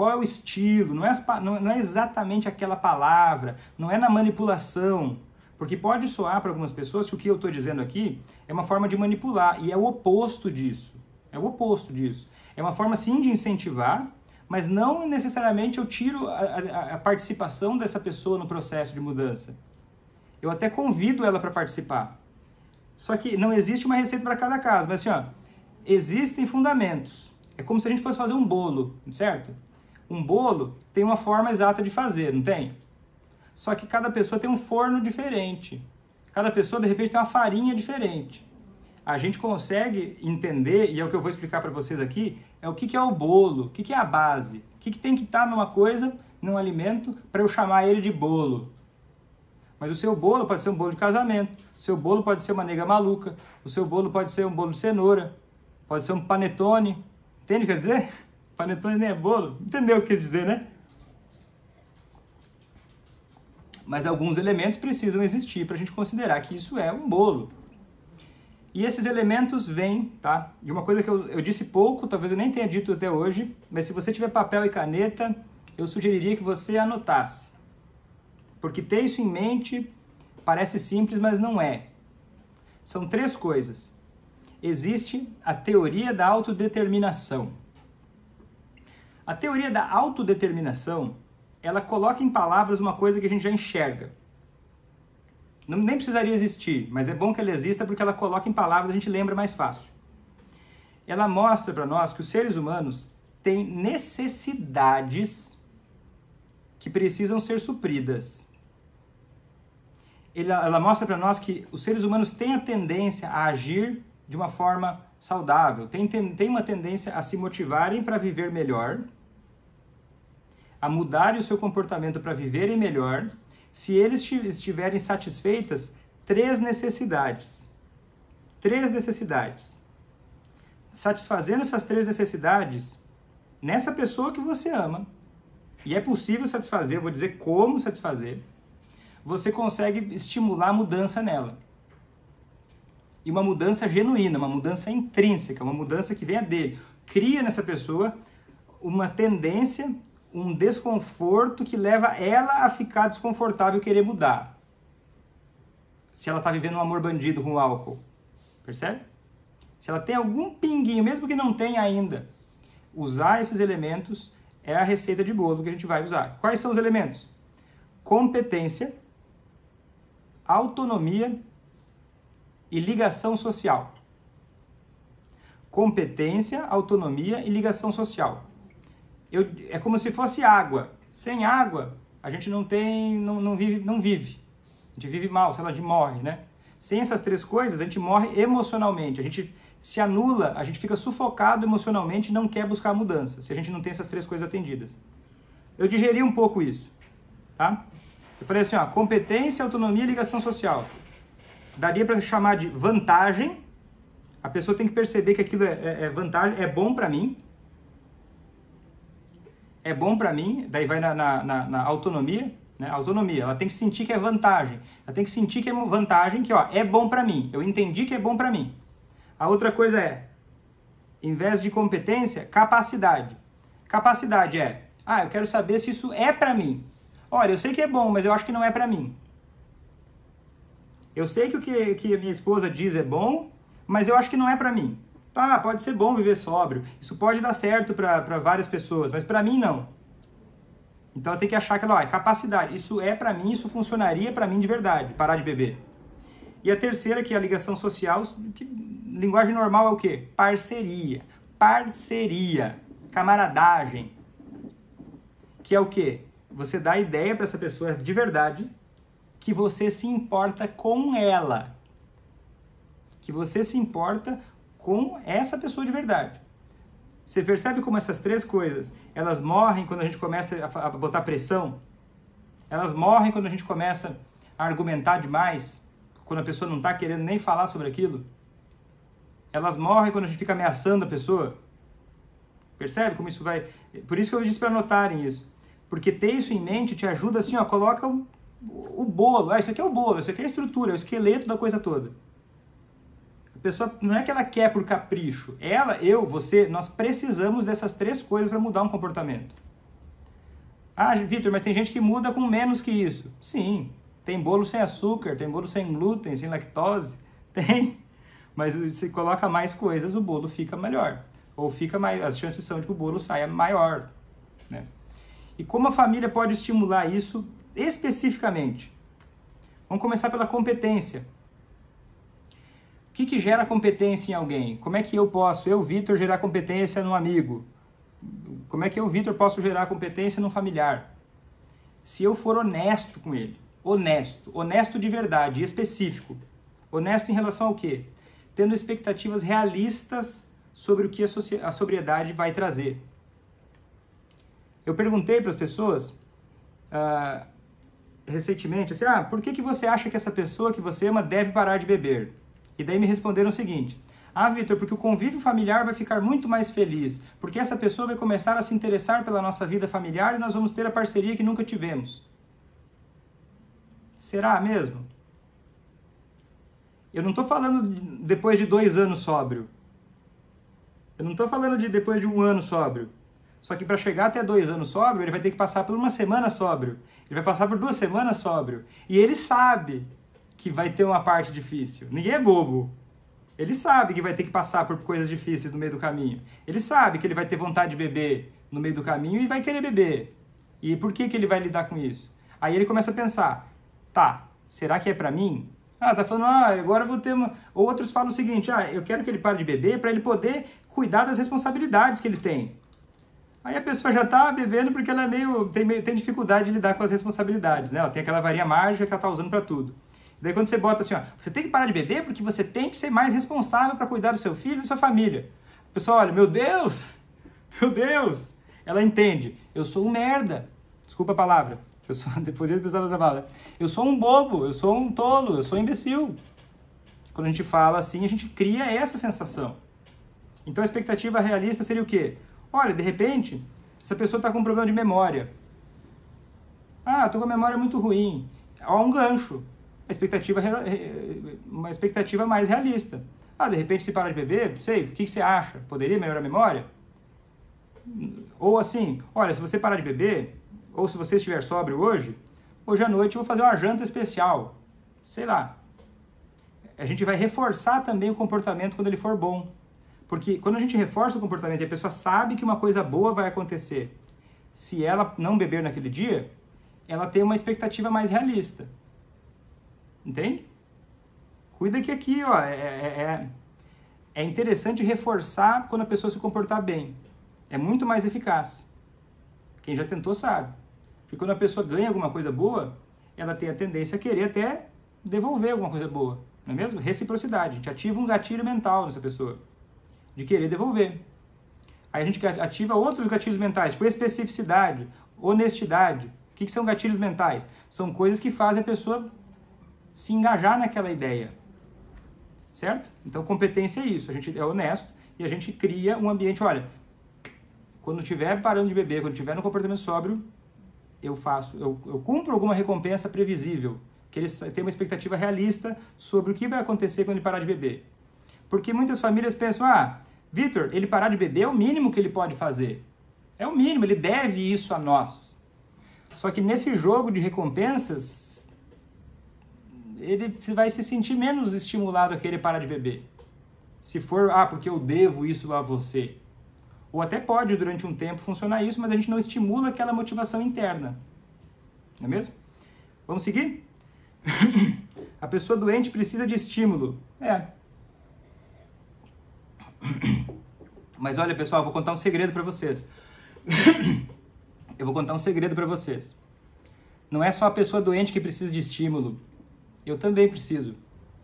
qual é o estilo, não é, as, não é exatamente aquela palavra, não é na manipulação. Porque pode soar para algumas pessoas que o que eu estou dizendo aqui é uma forma de manipular, e é o oposto disso. É o oposto disso. É uma forma, sim, de incentivar, mas não necessariamente eu tiro a, a, a participação dessa pessoa no processo de mudança. Eu até convido ela para participar. Só que não existe uma receita para cada caso, mas assim, ó, existem fundamentos. É como se a gente fosse fazer um bolo, certo? Um bolo tem uma forma exata de fazer, não tem? Só que cada pessoa tem um forno diferente. Cada pessoa, de repente, tem uma farinha diferente. A gente consegue entender, e é o que eu vou explicar para vocês aqui, é o que, que é o bolo, o que, que é a base, o que, que tem que estar numa coisa, num alimento, para eu chamar ele de bolo. Mas o seu bolo pode ser um bolo de casamento, o seu bolo pode ser uma nega maluca, o seu bolo pode ser um bolo de cenoura, pode ser um panetone. Entende o que quer dizer? Panetone nem é bolo. Entendeu o que quer dizer, né? Mas alguns elementos precisam existir para a gente considerar que isso é um bolo. E esses elementos vêm, tá, de uma coisa que eu, eu disse pouco, talvez eu nem tenha dito até hoje, mas se você tiver papel e caneta, eu sugeriria que você anotasse. Porque ter isso em mente parece simples, mas não é. São três coisas. Existe a teoria da autodeterminação. A teoria da autodeterminação, ela coloca em palavras uma coisa que a gente já enxerga. Não, nem precisaria existir, mas é bom que ela exista porque ela coloca em palavras, a gente lembra mais fácil. Ela mostra para nós que os seres humanos têm necessidades que precisam ser supridas. Ela, ela mostra para nós que os seres humanos têm a tendência a agir de uma forma saudável, têm, têm uma tendência a se motivarem para viver melhor, a mudarem o seu comportamento para viverem melhor, se eles estiverem satisfeitas três necessidades. Três necessidades. Satisfazendo essas três necessidades nessa pessoa que você ama, e é possível satisfazer, eu vou dizer como satisfazer, você consegue estimular a mudança nela. E uma mudança genuína, uma mudança intrínseca, uma mudança que venha dele. Cria nessa pessoa uma tendência, um desconforto que leva ela a ficar desconfortável e querer mudar. Se ela está vivendo um amor bandido com o álcool. Percebe? Se ela tem algum pinguinho, mesmo que não tenha ainda, usar esses elementos é a receita de bolo que a gente vai usar. Quais são os elementos? Competência, autonomia e ligação social. Competência, autonomia e ligação social. Eu, é como se fosse água. Sem água, a gente não tem, não, não, vive, não vive. A gente vive mal, sei lá, de morre, né? Sem essas três coisas, a gente morre emocionalmente. A gente se anula, a gente fica sufocado emocionalmente e não quer buscar mudança, se a gente não tem essas três coisas atendidas. Eu digeri um pouco isso, tá? Eu falei assim, ó, competência, autonomia e ligação social. Daria para chamar de vantagem. A pessoa tem que perceber que aquilo é, é, é vantagem, é bom para mim. É bom para mim, daí vai na, na, na, na autonomia, né? Autonomia, ela tem que sentir que é vantagem. Ela tem que sentir que é vantagem, que ó, é bom para mim. Eu entendi que é bom para mim. A outra coisa é, em vez de competência, capacidade. Capacidade é, ah, eu quero saber se isso é para mim. Olha, eu sei que é bom, mas eu acho que não é para mim. Eu sei que o que, que a minha esposa diz é bom, mas eu acho que não é para mim. Tá, pode ser bom viver sóbrio. Isso pode dar certo para várias pessoas, mas para mim não. Então eu tenho que achar que, ó, é capacidade. Isso é para mim, isso funcionaria para mim de verdade, parar de beber. E a terceira, que é a ligação social, que linguagem normal é o quê? Parceria. Parceria. Camaradagem. Que é o quê? Você dá a ideia para essa pessoa de verdade que você se importa com ela. Que você se importa com essa pessoa de verdade. Você percebe como essas três coisas, elas morrem quando a gente começa a botar pressão? Elas morrem quando a gente começa a argumentar demais? Quando a pessoa não está querendo nem falar sobre aquilo? Elas morrem quando a gente fica ameaçando a pessoa? Percebe como isso vai... Por isso que eu disse para anotarem isso. Porque ter isso em mente te ajuda assim, ó, coloca o, o bolo. Ah, isso aqui é o bolo, isso aqui é a estrutura, é o esqueleto da coisa toda. A pessoa, não é que ela quer por capricho. Ela, eu, você, nós precisamos dessas três coisas para mudar um comportamento. Ah, Vitor, mas tem gente que muda com menos que isso. Sim, tem bolo sem açúcar, tem bolo sem glúten, sem lactose, tem. Mas se coloca mais coisas, o bolo fica melhor. Ou fica mais, as chances são de que o bolo saia maior, né? E como a família pode estimular isso especificamente? Vamos começar pela competência. O que que gera competência em alguém? Como é que eu posso, eu, Vitor, gerar competência num amigo? Como é que eu, Vitor, posso gerar competência num familiar? Se eu for honesto com ele. Honesto. Honesto de verdade, específico. Honesto em relação ao quê? Tendo expectativas realistas sobre o que a sobriedade vai trazer. Eu perguntei para as pessoas uh, recentemente, assim, ah, por que que você acha que essa pessoa que você ama deve parar de beber? E daí me responderam o seguinte: ah, Vitor, porque o convívio familiar vai ficar muito mais feliz, porque essa pessoa vai começar a se interessar pela nossa vida familiar e nós vamos ter a parceria que nunca tivemos. Será mesmo? Eu não estou falando de depois de dois anos sóbrio. Eu não estou falando de depois de um ano sóbrio. Só que para chegar até dois anos sóbrio, ele vai ter que passar por uma semana sóbrio. Ele vai passar por duas semanas sóbrio. E ele sabe que vai ter uma parte difícil. Ninguém é bobo. Ele sabe que vai ter que passar por coisas difíceis no meio do caminho. Ele sabe que ele vai ter vontade de beber no meio do caminho e vai querer beber. E por que que ele vai lidar com isso? Aí ele começa a pensar, tá, será que é pra mim? Ah, tá falando, ah, agora eu vou ter uma... Outros falam o seguinte, ah, eu quero que ele pare de beber para ele poder cuidar das responsabilidades que ele tem. Aí a pessoa já tá bebendo porque ela é meio tem, meio, tem dificuldade de lidar com as responsabilidades, né? Ela tem aquela varinha mágica que ela tá usando para tudo. Daí quando você bota assim, ó, você tem que parar de beber porque você tem que ser mais responsável para cuidar do seu filho e da sua família. A pessoa olha, meu Deus, meu Deus. Ela entende, eu sou um merda. Desculpa a palavra. Eu sou, depois de usar outra palavra. Eu sou um bobo, eu sou um tolo, eu sou um imbecil. Quando a gente fala assim, a gente cria essa sensação. Então a expectativa realista seria o quê? Olha, de repente, essa pessoa está com um problema de memória. Ah, eu tô com a memória muito ruim. Há um gancho. A expectativa, uma expectativa mais realista. Ah, de repente, se parar de beber, sei, o que, que você acha? Poderia melhorar a memória? Ou assim, olha, se você parar de beber, ou se você estiver sóbrio hoje, hoje à noite eu vou fazer uma janta especial. Sei lá. A gente vai reforçar também o comportamento quando ele for bom. Porque quando a gente reforça o comportamento e a pessoa sabe que uma coisa boa vai acontecer, se ela não beber naquele dia, ela tem uma expectativa mais realista. Entende? Cuida que aqui, ó, é, é, é interessante reforçar quando a pessoa se comportar bem. É muito mais eficaz. Quem já tentou sabe. Porque quando a pessoa ganha alguma coisa boa, ela tem a tendência a querer até devolver alguma coisa boa. Não é mesmo? Reciprocidade. A gente ativa um gatilho mental nessa pessoa. De querer devolver. Aí a gente ativa outros gatilhos mentais, tipo especificidade, honestidade. O que, que são gatilhos mentais? São coisas que fazem a pessoa se engajar naquela ideia. Certo? Então competência é isso. A gente é honesto e a gente cria um ambiente, olha, quando estiver parando de beber, quando estiver no comportamento sóbrio, eu faço, eu, eu cumpro alguma recompensa previsível, que ele tem uma expectativa realista sobre o que vai acontecer quando ele parar de beber. Porque muitas famílias pensam, ah, Vitor, ele parar de beber é o mínimo que ele pode fazer. É o mínimo, ele deve isso a nós. Só que nesse jogo de recompensas, ele vai se sentir menos estimulado a querer parar de beber. Se for, ah, porque eu devo isso a você. Ou até pode, durante um tempo, funcionar isso, mas a gente não estimula aquela motivação interna. Não é mesmo? Vamos seguir? A pessoa doente precisa de estímulo. É. Mas olha, pessoal, eu vou contar um segredo para vocês. Eu vou contar um segredo para vocês. Não é só a pessoa doente que precisa de estímulo. Eu também preciso.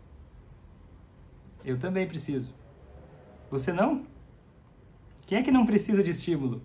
Eu também preciso. Você não? Quem é que não precisa de estímulo?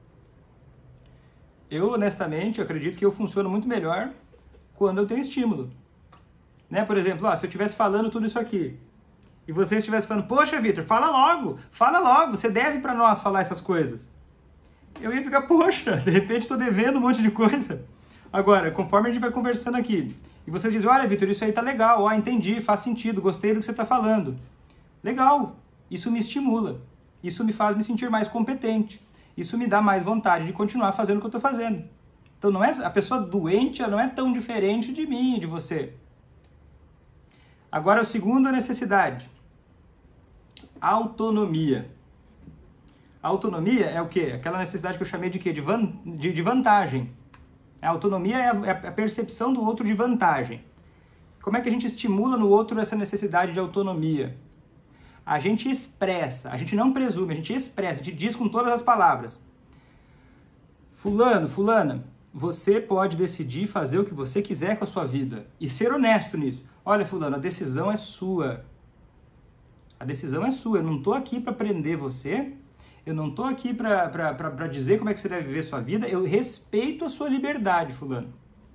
Eu, honestamente, acredito que eu funciono muito melhor quando eu tenho estímulo. Né? Por exemplo, ó, se eu estivesse falando tudo isso aqui, e você estivesse falando, poxa, Vitor, fala logo, fala logo, você deve para nós falar essas coisas. Eu ia ficar, poxa, de repente estou devendo um monte de coisa. Agora, conforme a gente vai conversando aqui, e vocês dizem, olha, Vitor, isso aí tá legal, ó, entendi, faz sentido, gostei do que você está falando. Legal, isso me estimula, isso me faz me sentir mais competente, isso me dá mais vontade de continuar fazendo o que eu estou fazendo. Então não é, a pessoa doente ela não é tão diferente de mim, de você. Agora, a segunda necessidade. Autonomia. A autonomia é o quê? Aquela necessidade que eu chamei de quê? De, van, de, de vantagem. A autonomia é a, é a percepção do outro de vantagem. Como é que a gente estimula no outro essa necessidade de autonomia? A gente expressa, a gente não presume, a gente expressa, a gente diz com todas as palavras. Fulano, fulana, você pode decidir fazer o que você quiser com a sua vida e ser honesto nisso. Olha, fulano, a decisão é sua. A decisão é sua. Eu não estou aqui para prender você. Eu não estou aqui para dizer como é que você deve viver sua vida. Eu respeito a sua liberdade, fulano.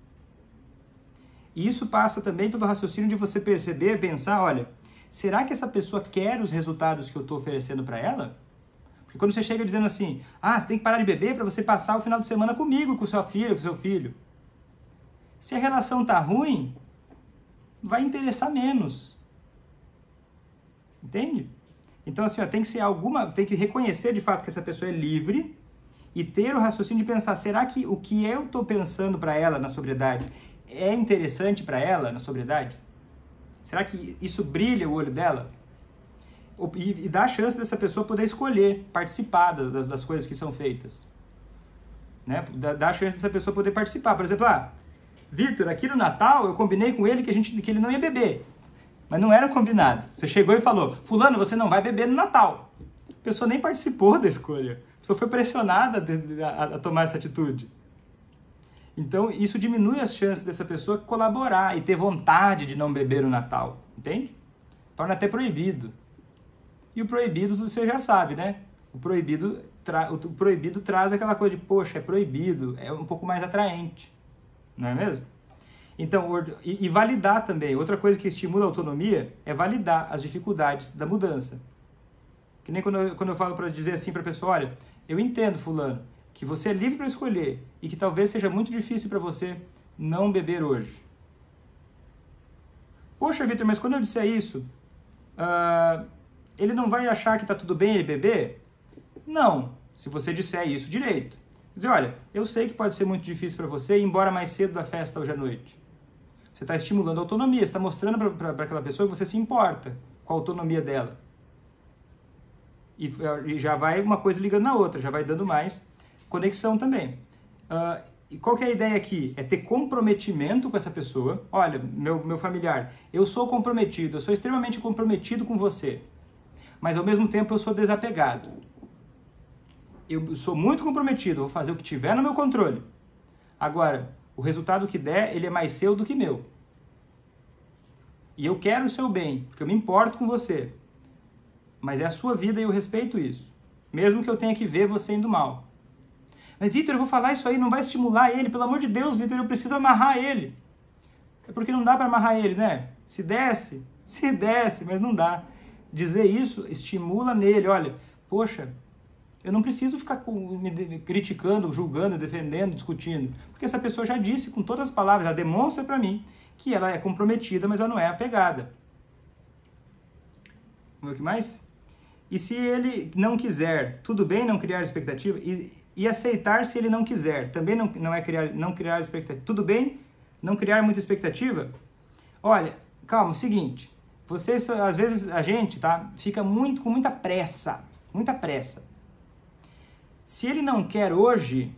E isso passa também pelo raciocínio de você perceber, pensar, olha, será que essa pessoa quer os resultados que eu estou oferecendo para ela? Porque quando você chega dizendo assim, ah, você tem que parar de beber para você passar o final de semana comigo, com sua filha, com seu filho. Se a relação tá ruim, vai interessar menos. Entende? Então, assim, ó, tem que ser alguma, tem que reconhecer de fato que essa pessoa é livre e ter o raciocínio de pensar, será que o que eu estou pensando para ela na sobriedade é interessante para ela na sobriedade? Será que isso brilha o olho dela? E, e dá a chance dessa pessoa poder escolher, participar das, das coisas que são feitas. Né? Dá, dá a chance dessa pessoa poder participar. Por exemplo, ah, Vitor, aqui no Natal eu combinei com ele que, a gente, que ele não ia beber. Mas não era combinado. Você chegou e falou, fulano, você não vai beber no Natal. A pessoa nem participou da escolha. A pessoa foi pressionada a, a, a tomar essa atitude. Então, isso diminui as chances dessa pessoa colaborar e ter vontade de não beber no Natal. Entende? Torna até proibido. E o proibido, você já sabe, né? O proibido, tra... o proibido traz aquela coisa de, poxa, é proibido, é um pouco mais atraente. Não é mesmo? Então, e, e validar também. Outra coisa que estimula a autonomia é validar as dificuldades da mudança. Que nem quando eu, quando eu falo para dizer assim para a pessoa, olha, eu entendo, fulano, que você é livre para escolher e que talvez seja muito difícil para você não beber hoje. Poxa, Vitor, mas quando eu disser isso, uh, ele não vai achar que está tudo bem ele beber? Não, se você disser isso direito. Dizer, olha, eu sei que pode ser muito difícil para você ir embora mais cedo da festa hoje à noite. Você está estimulando a autonomia, você está mostrando para aquela pessoa que você se importa com a autonomia dela. E, e já vai uma coisa ligando na outra, já vai dando mais conexão também. Uh, e qual que é a ideia aqui? É ter comprometimento com essa pessoa. Olha, meu, meu familiar, eu sou comprometido, eu sou extremamente comprometido com você. Mas ao mesmo tempo eu sou desapegado. Eu sou muito comprometido, vou fazer o que tiver no meu controle. Agora, o resultado que der, ele é mais seu do que meu. E eu quero o seu bem, porque eu me importo com você. Mas é a sua vida e eu respeito isso. Mesmo que eu tenha que ver você indo mal. Mas, Vitor, eu vou falar isso aí, não vai estimular ele. Pelo amor de Deus, Vitor, eu preciso amarrar ele. É porque não dá para amarrar ele, né? Se desce, se desce, mas não dá. Dizer isso estimula nele, olha, poxa, eu não preciso ficar me criticando, julgando, defendendo, discutindo. Porque essa pessoa já disse com todas as palavras, ela demonstra para mim que ela é comprometida, mas ela não é apegada. Vamos ver o que mais? E se ele não quiser, tudo bem não criar expectativa? E, e aceitar se ele não quiser, também não, não é criar, não criar expectativa. Tudo bem não criar muita expectativa? Olha, calma, o seguinte, vocês, às vezes a gente, tá, fica muito, com muita pressa, muita pressa. Se ele não quer hoje,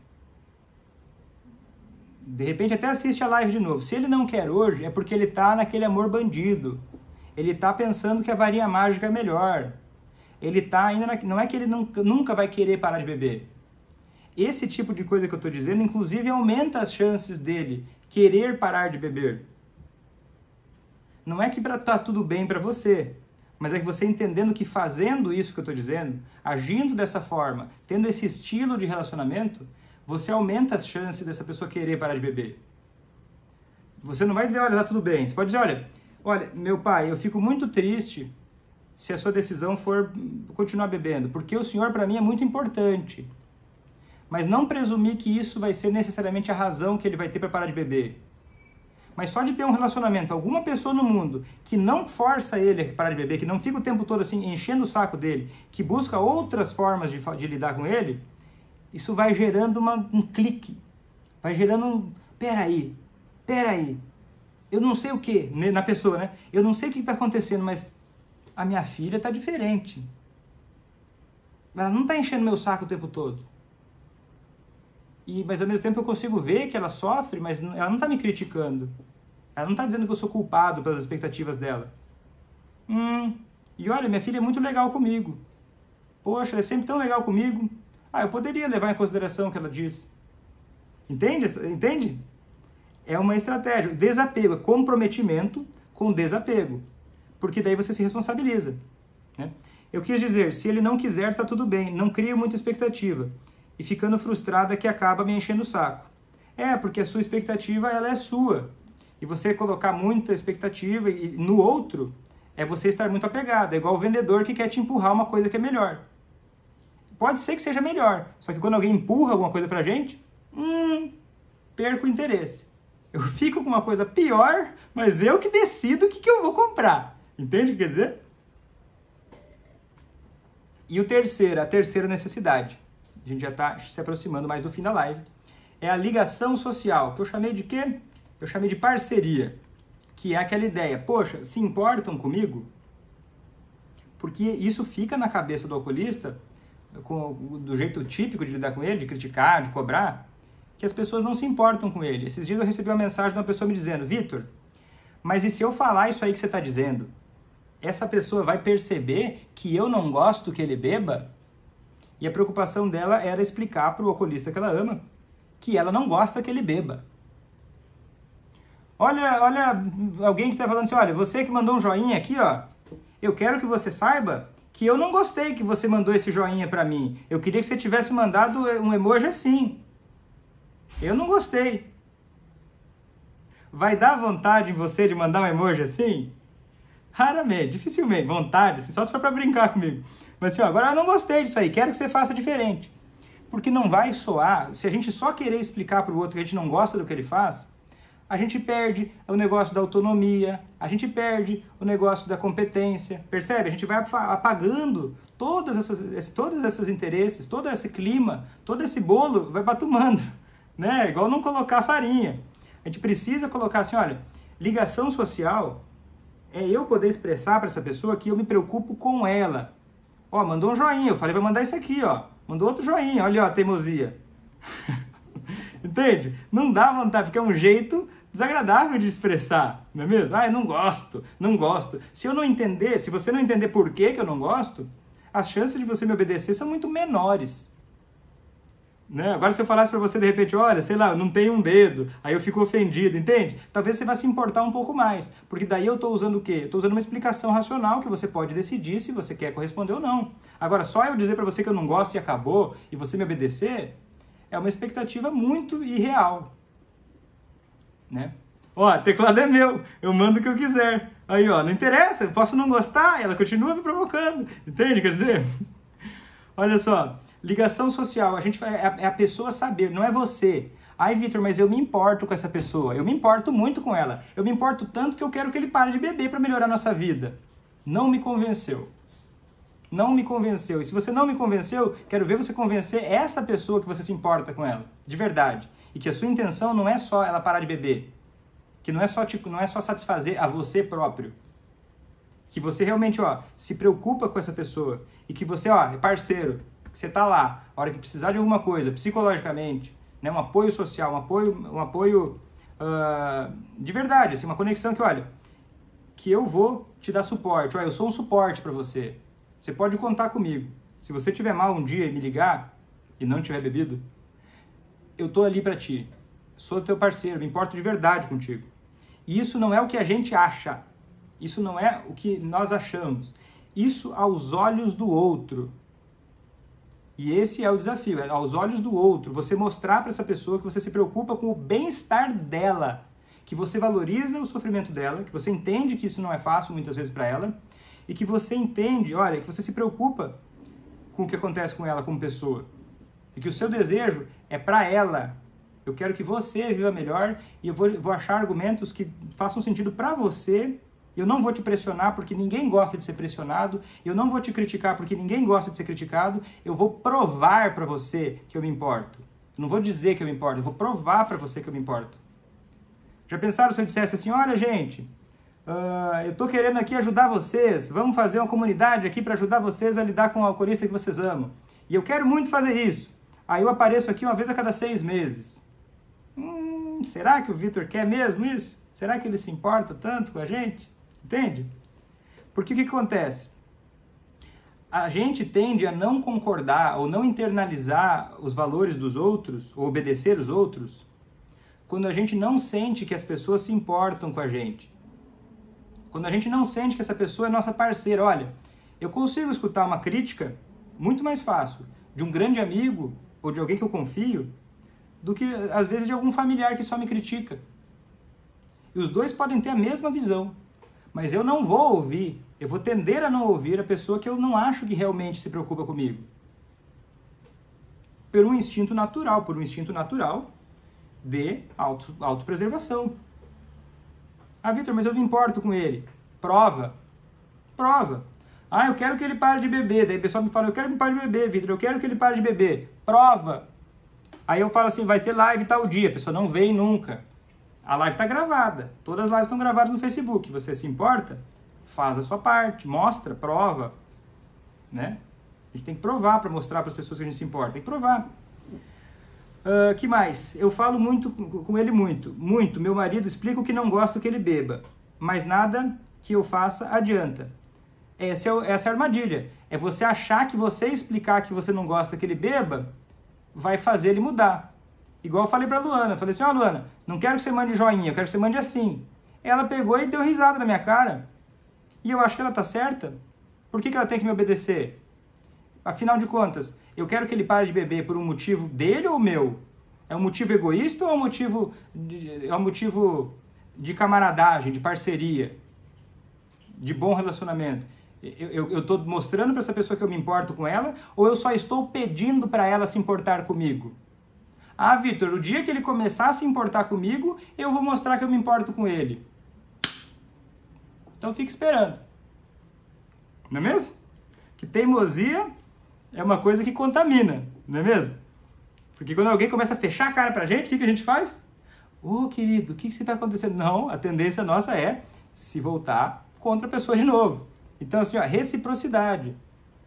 de repente até assiste a live de novo. Se ele não quer hoje, é porque ele está naquele amor bandido. Ele está pensando que a varinha mágica é melhor. Ele está ainda na... Não é que ele nunca, nunca vai querer parar de beber. Esse tipo de coisa que eu estou dizendo, inclusive, aumenta as chances dele querer parar de beber. Não é que está tudo bem para você, mas é que você entendendo que fazendo isso que eu estou dizendo, agindo dessa forma, tendo esse estilo de relacionamento, você aumenta as chances dessa pessoa querer parar de beber. Você não vai dizer, olha, tá tudo bem. Você pode dizer, olha, olha, meu pai, eu fico muito triste se a sua decisão for continuar bebendo, porque o senhor para mim é muito importante. Mas não presumir que isso vai ser necessariamente a razão que ele vai ter para parar de beber. Mas só de ter um relacionamento, alguma pessoa no mundo que não força ele a parar de beber, que não fica o tempo todo assim enchendo o saco dele, que busca outras formas de, de lidar com ele, isso vai gerando uma, um clique. Vai gerando um, peraí, peraí, eu não sei o que, na pessoa, né? Eu não sei o que está acontecendo, mas a minha filha está diferente. Ela não está enchendo meu saco o tempo todo. E, mas ao mesmo tempo eu consigo ver que ela sofre, mas ela não está me criticando. Ela não está dizendo que eu sou culpado pelas expectativas dela. Hum, e olha, minha filha é muito legal comigo. Poxa, ela é sempre tão legal comigo. Ah, eu poderia levar em consideração o que ela diz. Entende? Entende? É uma estratégia. Desapego, é comprometimento com desapego. Porque daí você se responsabiliza. Né? Eu quis dizer, se ele não quiser, está tudo bem. Não cria muita expectativa. E ficando frustrada que acaba me enchendo o saco. É, porque a sua expectativa ela é sua. E você colocar muita expectativa e no outro é você estar muito apegado. É igual o vendedor que quer te empurrar uma coisa que é melhor. Pode ser que seja melhor. Só que quando alguém empurra alguma coisa pra gente, hum, perco o interesse. Eu fico com uma coisa pior, mas eu que decido o que, que eu vou comprar. Entende o que quer dizer? E o terceiro, a terceira necessidade. A gente já está se aproximando mais do fim da live. É a ligação social, que eu chamei de quê? Eu chamei de parceria. Que é aquela ideia, poxa, se importam comigo? Porque isso fica na cabeça do alcoolista, com, do jeito típico de lidar com ele, de criticar, de cobrar, que as pessoas não se importam com ele. Esses dias eu recebi uma mensagem de uma pessoa me dizendo, Vitor, mas e se eu falar isso aí que você está dizendo? Essa pessoa vai perceber que eu não gosto que ele beba? E a preocupação dela era explicar para o alcoolista que ela ama que ela não gosta que ele beba. Olha, olha alguém que está falando assim, olha, você que mandou um joinha aqui, ó, eu quero que você saiba que eu não gostei que você mandou esse joinha para mim. Eu queria que você tivesse mandado um emoji assim. Eu não gostei. Vai dar vontade em você de mandar um emoji assim? Raramente, dificilmente. Vontade, assim, só se for para brincar comigo. Mas assim, ó, agora eu não gostei disso aí, quero que você faça diferente. Porque não vai soar, se a gente só querer explicar para o outro que a gente não gosta do que ele faz, a gente perde o negócio da autonomia, a gente perde o negócio da competência, percebe? A gente vai apagando todas essas, todos esses interesses, todo esse clima, todo esse bolo vai batumando, né? Igual não colocar farinha. A gente precisa colocar assim, olha, ligação social é eu poder expressar para essa pessoa que eu me preocupo com ela. Ó, mandou um joinha, eu falei para mandar isso aqui, ó. Mandou outro joinha, olha ó, a teimosia. Entende? Não dá vontade, porque é um jeito desagradável de expressar, não é mesmo? Ah, eu não gosto, não gosto. Se eu não entender, se você não entender por que que eu não gosto, as chances de você me obedecer são muito menores. Né? Agora se eu falasse para você de repente, olha, sei lá, eu não tenho um dedo, aí eu fico ofendido, entende? Talvez você vá se importar um pouco mais, porque daí eu estou usando o quê? Estou usando uma explicação racional que você pode decidir se você quer corresponder ou não. Agora, só eu dizer para você que eu não gosto e acabou, e você me obedecer, é uma expectativa muito irreal. Né? Ó, teclado é meu, eu mando o que eu quiser. Aí, ó, não interessa, eu posso não gostar, ela continua me provocando, entende? Quer dizer, olha só, ligação social, a gente é a pessoa saber, não é você. Ai, Vitor, mas eu me importo com essa pessoa, eu me importo muito com ela, eu me importo tanto que eu quero que ele pare de beber para melhorar a nossa vida. Não me convenceu. Não me convenceu. E se você não me convenceu, quero ver você convencer essa pessoa que você se importa com ela, de verdade. E que a sua intenção não é só ela parar de beber. Que não é só, tipo, não é só satisfazer a você próprio. Que você realmente, ó, se preocupa com essa pessoa. E que você, ó, é parceiro. Que você tá lá, a hora que precisar de alguma coisa, psicologicamente, né, um apoio social, um apoio, um apoio uh, de verdade, assim, uma conexão que, olha, que eu vou te dar suporte. Ó, eu sou um suporte para você. Você pode contar comigo. Se você tiver mal um dia e me ligar e não tiver bebido, eu tô ali para ti. Sou teu parceiro, me importo de verdade contigo. E isso não é o que a gente acha. Isso não é o que nós achamos. Isso aos olhos do outro. E esse é o desafio, é aos olhos do outro. Você mostrar para essa pessoa que você se preocupa com o bem-estar dela, que você valoriza o sofrimento dela, que você entende que isso não é fácil muitas vezes para ela, e que você entende, olha, que você se preocupa com o que acontece com ela como pessoa. E que o seu desejo é para ela. Eu quero que você viva melhor e eu vou, vou achar argumentos que façam sentido para você. Eu não vou te pressionar porque ninguém gosta de ser pressionado. Eu não vou te criticar porque ninguém gosta de ser criticado. Eu vou provar para você que eu me importo. Eu não vou dizer que eu me importo, eu vou provar para você que eu me importo. Já pensaram se eu dissesse assim, olha gente, uh, eu tô querendo aqui ajudar vocês, vamos fazer uma comunidade aqui para ajudar vocês a lidar com o alcoolista que vocês amam. E eu quero muito fazer isso. Aí eu apareço aqui uma vez a cada seis meses. Hum, será que o Vitor quer mesmo isso? Será que ele se importa tanto com a gente? Entende? Porque o que acontece? A gente tende a não concordar ou não internalizar os valores dos outros, ou obedecer os outros, quando a gente não sente que as pessoas se importam com a gente. Quando a gente não sente que essa pessoa é nossa parceira. Olha, eu consigo escutar uma crítica muito mais fácil de um grande amigo ou de alguém que eu confio do que, às vezes, de algum familiar que só me critica. E os dois podem ter a mesma visão, mas eu não vou ouvir, eu vou tender a não ouvir a pessoa que eu não acho que realmente se preocupa comigo. Por um instinto natural, por um instinto natural de auto, autopreservação. Ah, Vitor, mas eu não importo com ele. Prova. Prova. Ah, eu quero que ele pare de beber. Daí o pessoal me fala, eu quero que ele pare de beber, Vitor, eu quero que ele pare de beber. Prova. Aí eu falo assim, vai ter live tal dia. A pessoa não vem nunca. A live está gravada. Todas as lives estão gravadas no Facebook. Você se importa? Faz a sua parte. Mostra, prova. Né? A gente tem que provar para mostrar para as pessoas que a gente se importa. Tem que provar. Uh, que mais? Eu falo muito com ele muito. Muito. Meu marido explica o que não gosto que ele beba. Mas nada que eu faça adianta. Essa é, essa é a armadilha. É você achar que você explicar que você não gosta que ele beba vai fazer ele mudar. Igual eu falei pra Luana. Eu falei assim, ó, oh, Luana, não quero que você mande joinha, eu quero que você mande assim. Ela pegou e deu risada na minha cara. E eu acho que ela tá certa. Por que que ela tem que me obedecer? Afinal de contas, eu quero que ele pare de beber por um motivo dele ou meu? É um motivo egoísta ou é um motivo de, é um motivo de camaradagem, de parceria, de bom relacionamento? Eu estou mostrando para essa pessoa que eu me importo com ela ou eu só estou pedindo para ela se importar comigo? Ah, Vitor, o dia que ele começar a se importar comigo, eu vou mostrar que eu me importo com ele. Então fique esperando. Não é mesmo? Que teimosia é uma coisa que contamina, não é mesmo? Porque quando alguém começa a fechar a cara pra gente, o que, que a gente faz? Ô, oh, querido, o que, que está acontecendo? Não, a tendência nossa é se voltar contra a pessoa de novo. Então, assim, ó, reciprocidade.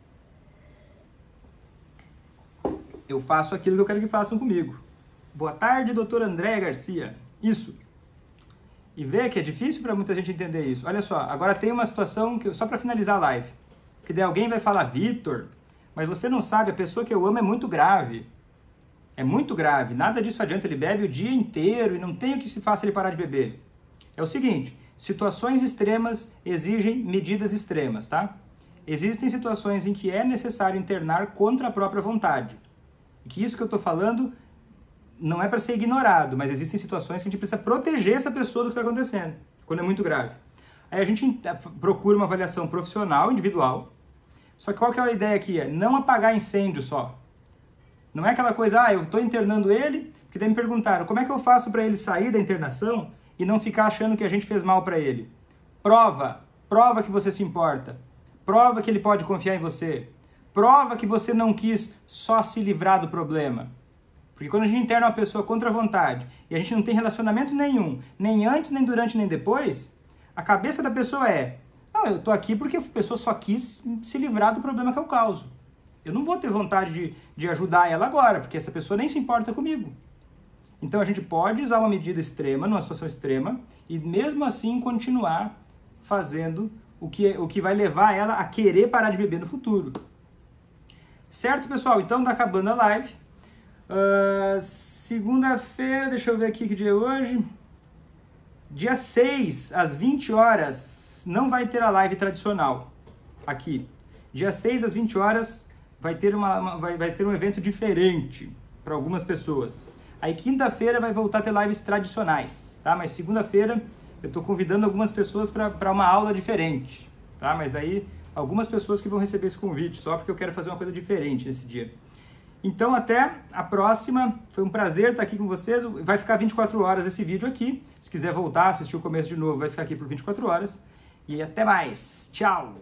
Eu faço aquilo que eu quero que façam comigo. Boa tarde, doutor André Garcia. Isso. E vê que é difícil para muita gente entender isso. Olha só, agora tem uma situação, que só para finalizar a live, que daí alguém vai falar, Vitor, mas você não sabe, a pessoa que eu amo é muito grave. É muito grave, nada disso adianta, ele bebe o dia inteiro e não tem o que se faça ele parar de beber. É o seguinte, situações extremas exigem medidas extremas, tá? Existem situações em que é necessário internar contra a própria vontade. E que isso que eu estou falando não é para ser ignorado, mas existem situações que a gente precisa proteger essa pessoa do que está acontecendo, quando é muito grave. Aí a gente procura uma avaliação profissional, individual, só que qual que é a ideia aqui? É não apagar incêndio só. Não é aquela coisa, ah, eu estou internando ele, porque daí me perguntaram, como é que eu faço para ele sair da internação e não ficar achando que a gente fez mal para ele? Prova, prova que você se importa, prova que ele pode confiar em você, prova que você não quis só se livrar do problema. Porque quando a gente interna uma pessoa contra a vontade e a gente não tem relacionamento nenhum, nem antes, nem durante, nem depois, a cabeça da pessoa é, não, eu tô aqui porque a pessoa só quis se livrar do problema que eu causo. Eu não vou ter vontade de, de ajudar ela agora, porque essa pessoa nem se importa comigo. Então a gente pode usar uma medida extrema, numa situação extrema, e mesmo assim continuar fazendo o que, o que vai levar ela a querer parar de beber no futuro. Certo, pessoal? Então tá acabando a live. Uh, segunda-feira, deixa eu ver aqui que dia é hoje. Dia seis, às vinte horas, não vai ter a live tradicional aqui. Dia seis, às vinte horas, vai ter, uma, uma, vai, vai ter um evento diferente para algumas pessoas. Aí quinta-feira vai voltar a ter lives tradicionais, tá? Mas segunda-feira eu estou convidando algumas pessoas para uma aula diferente, tá? Mas aí algumas pessoas que vão receber esse convite, só porque eu quero fazer uma coisa diferente nesse dia. Então até a próxima, foi um prazer estar aqui com vocês, vai ficar vinte e quatro horas esse vídeo aqui, se quiser voltar, assistir o começo de novo, vai ficar aqui por vinte e quatro horas, e até mais, tchau!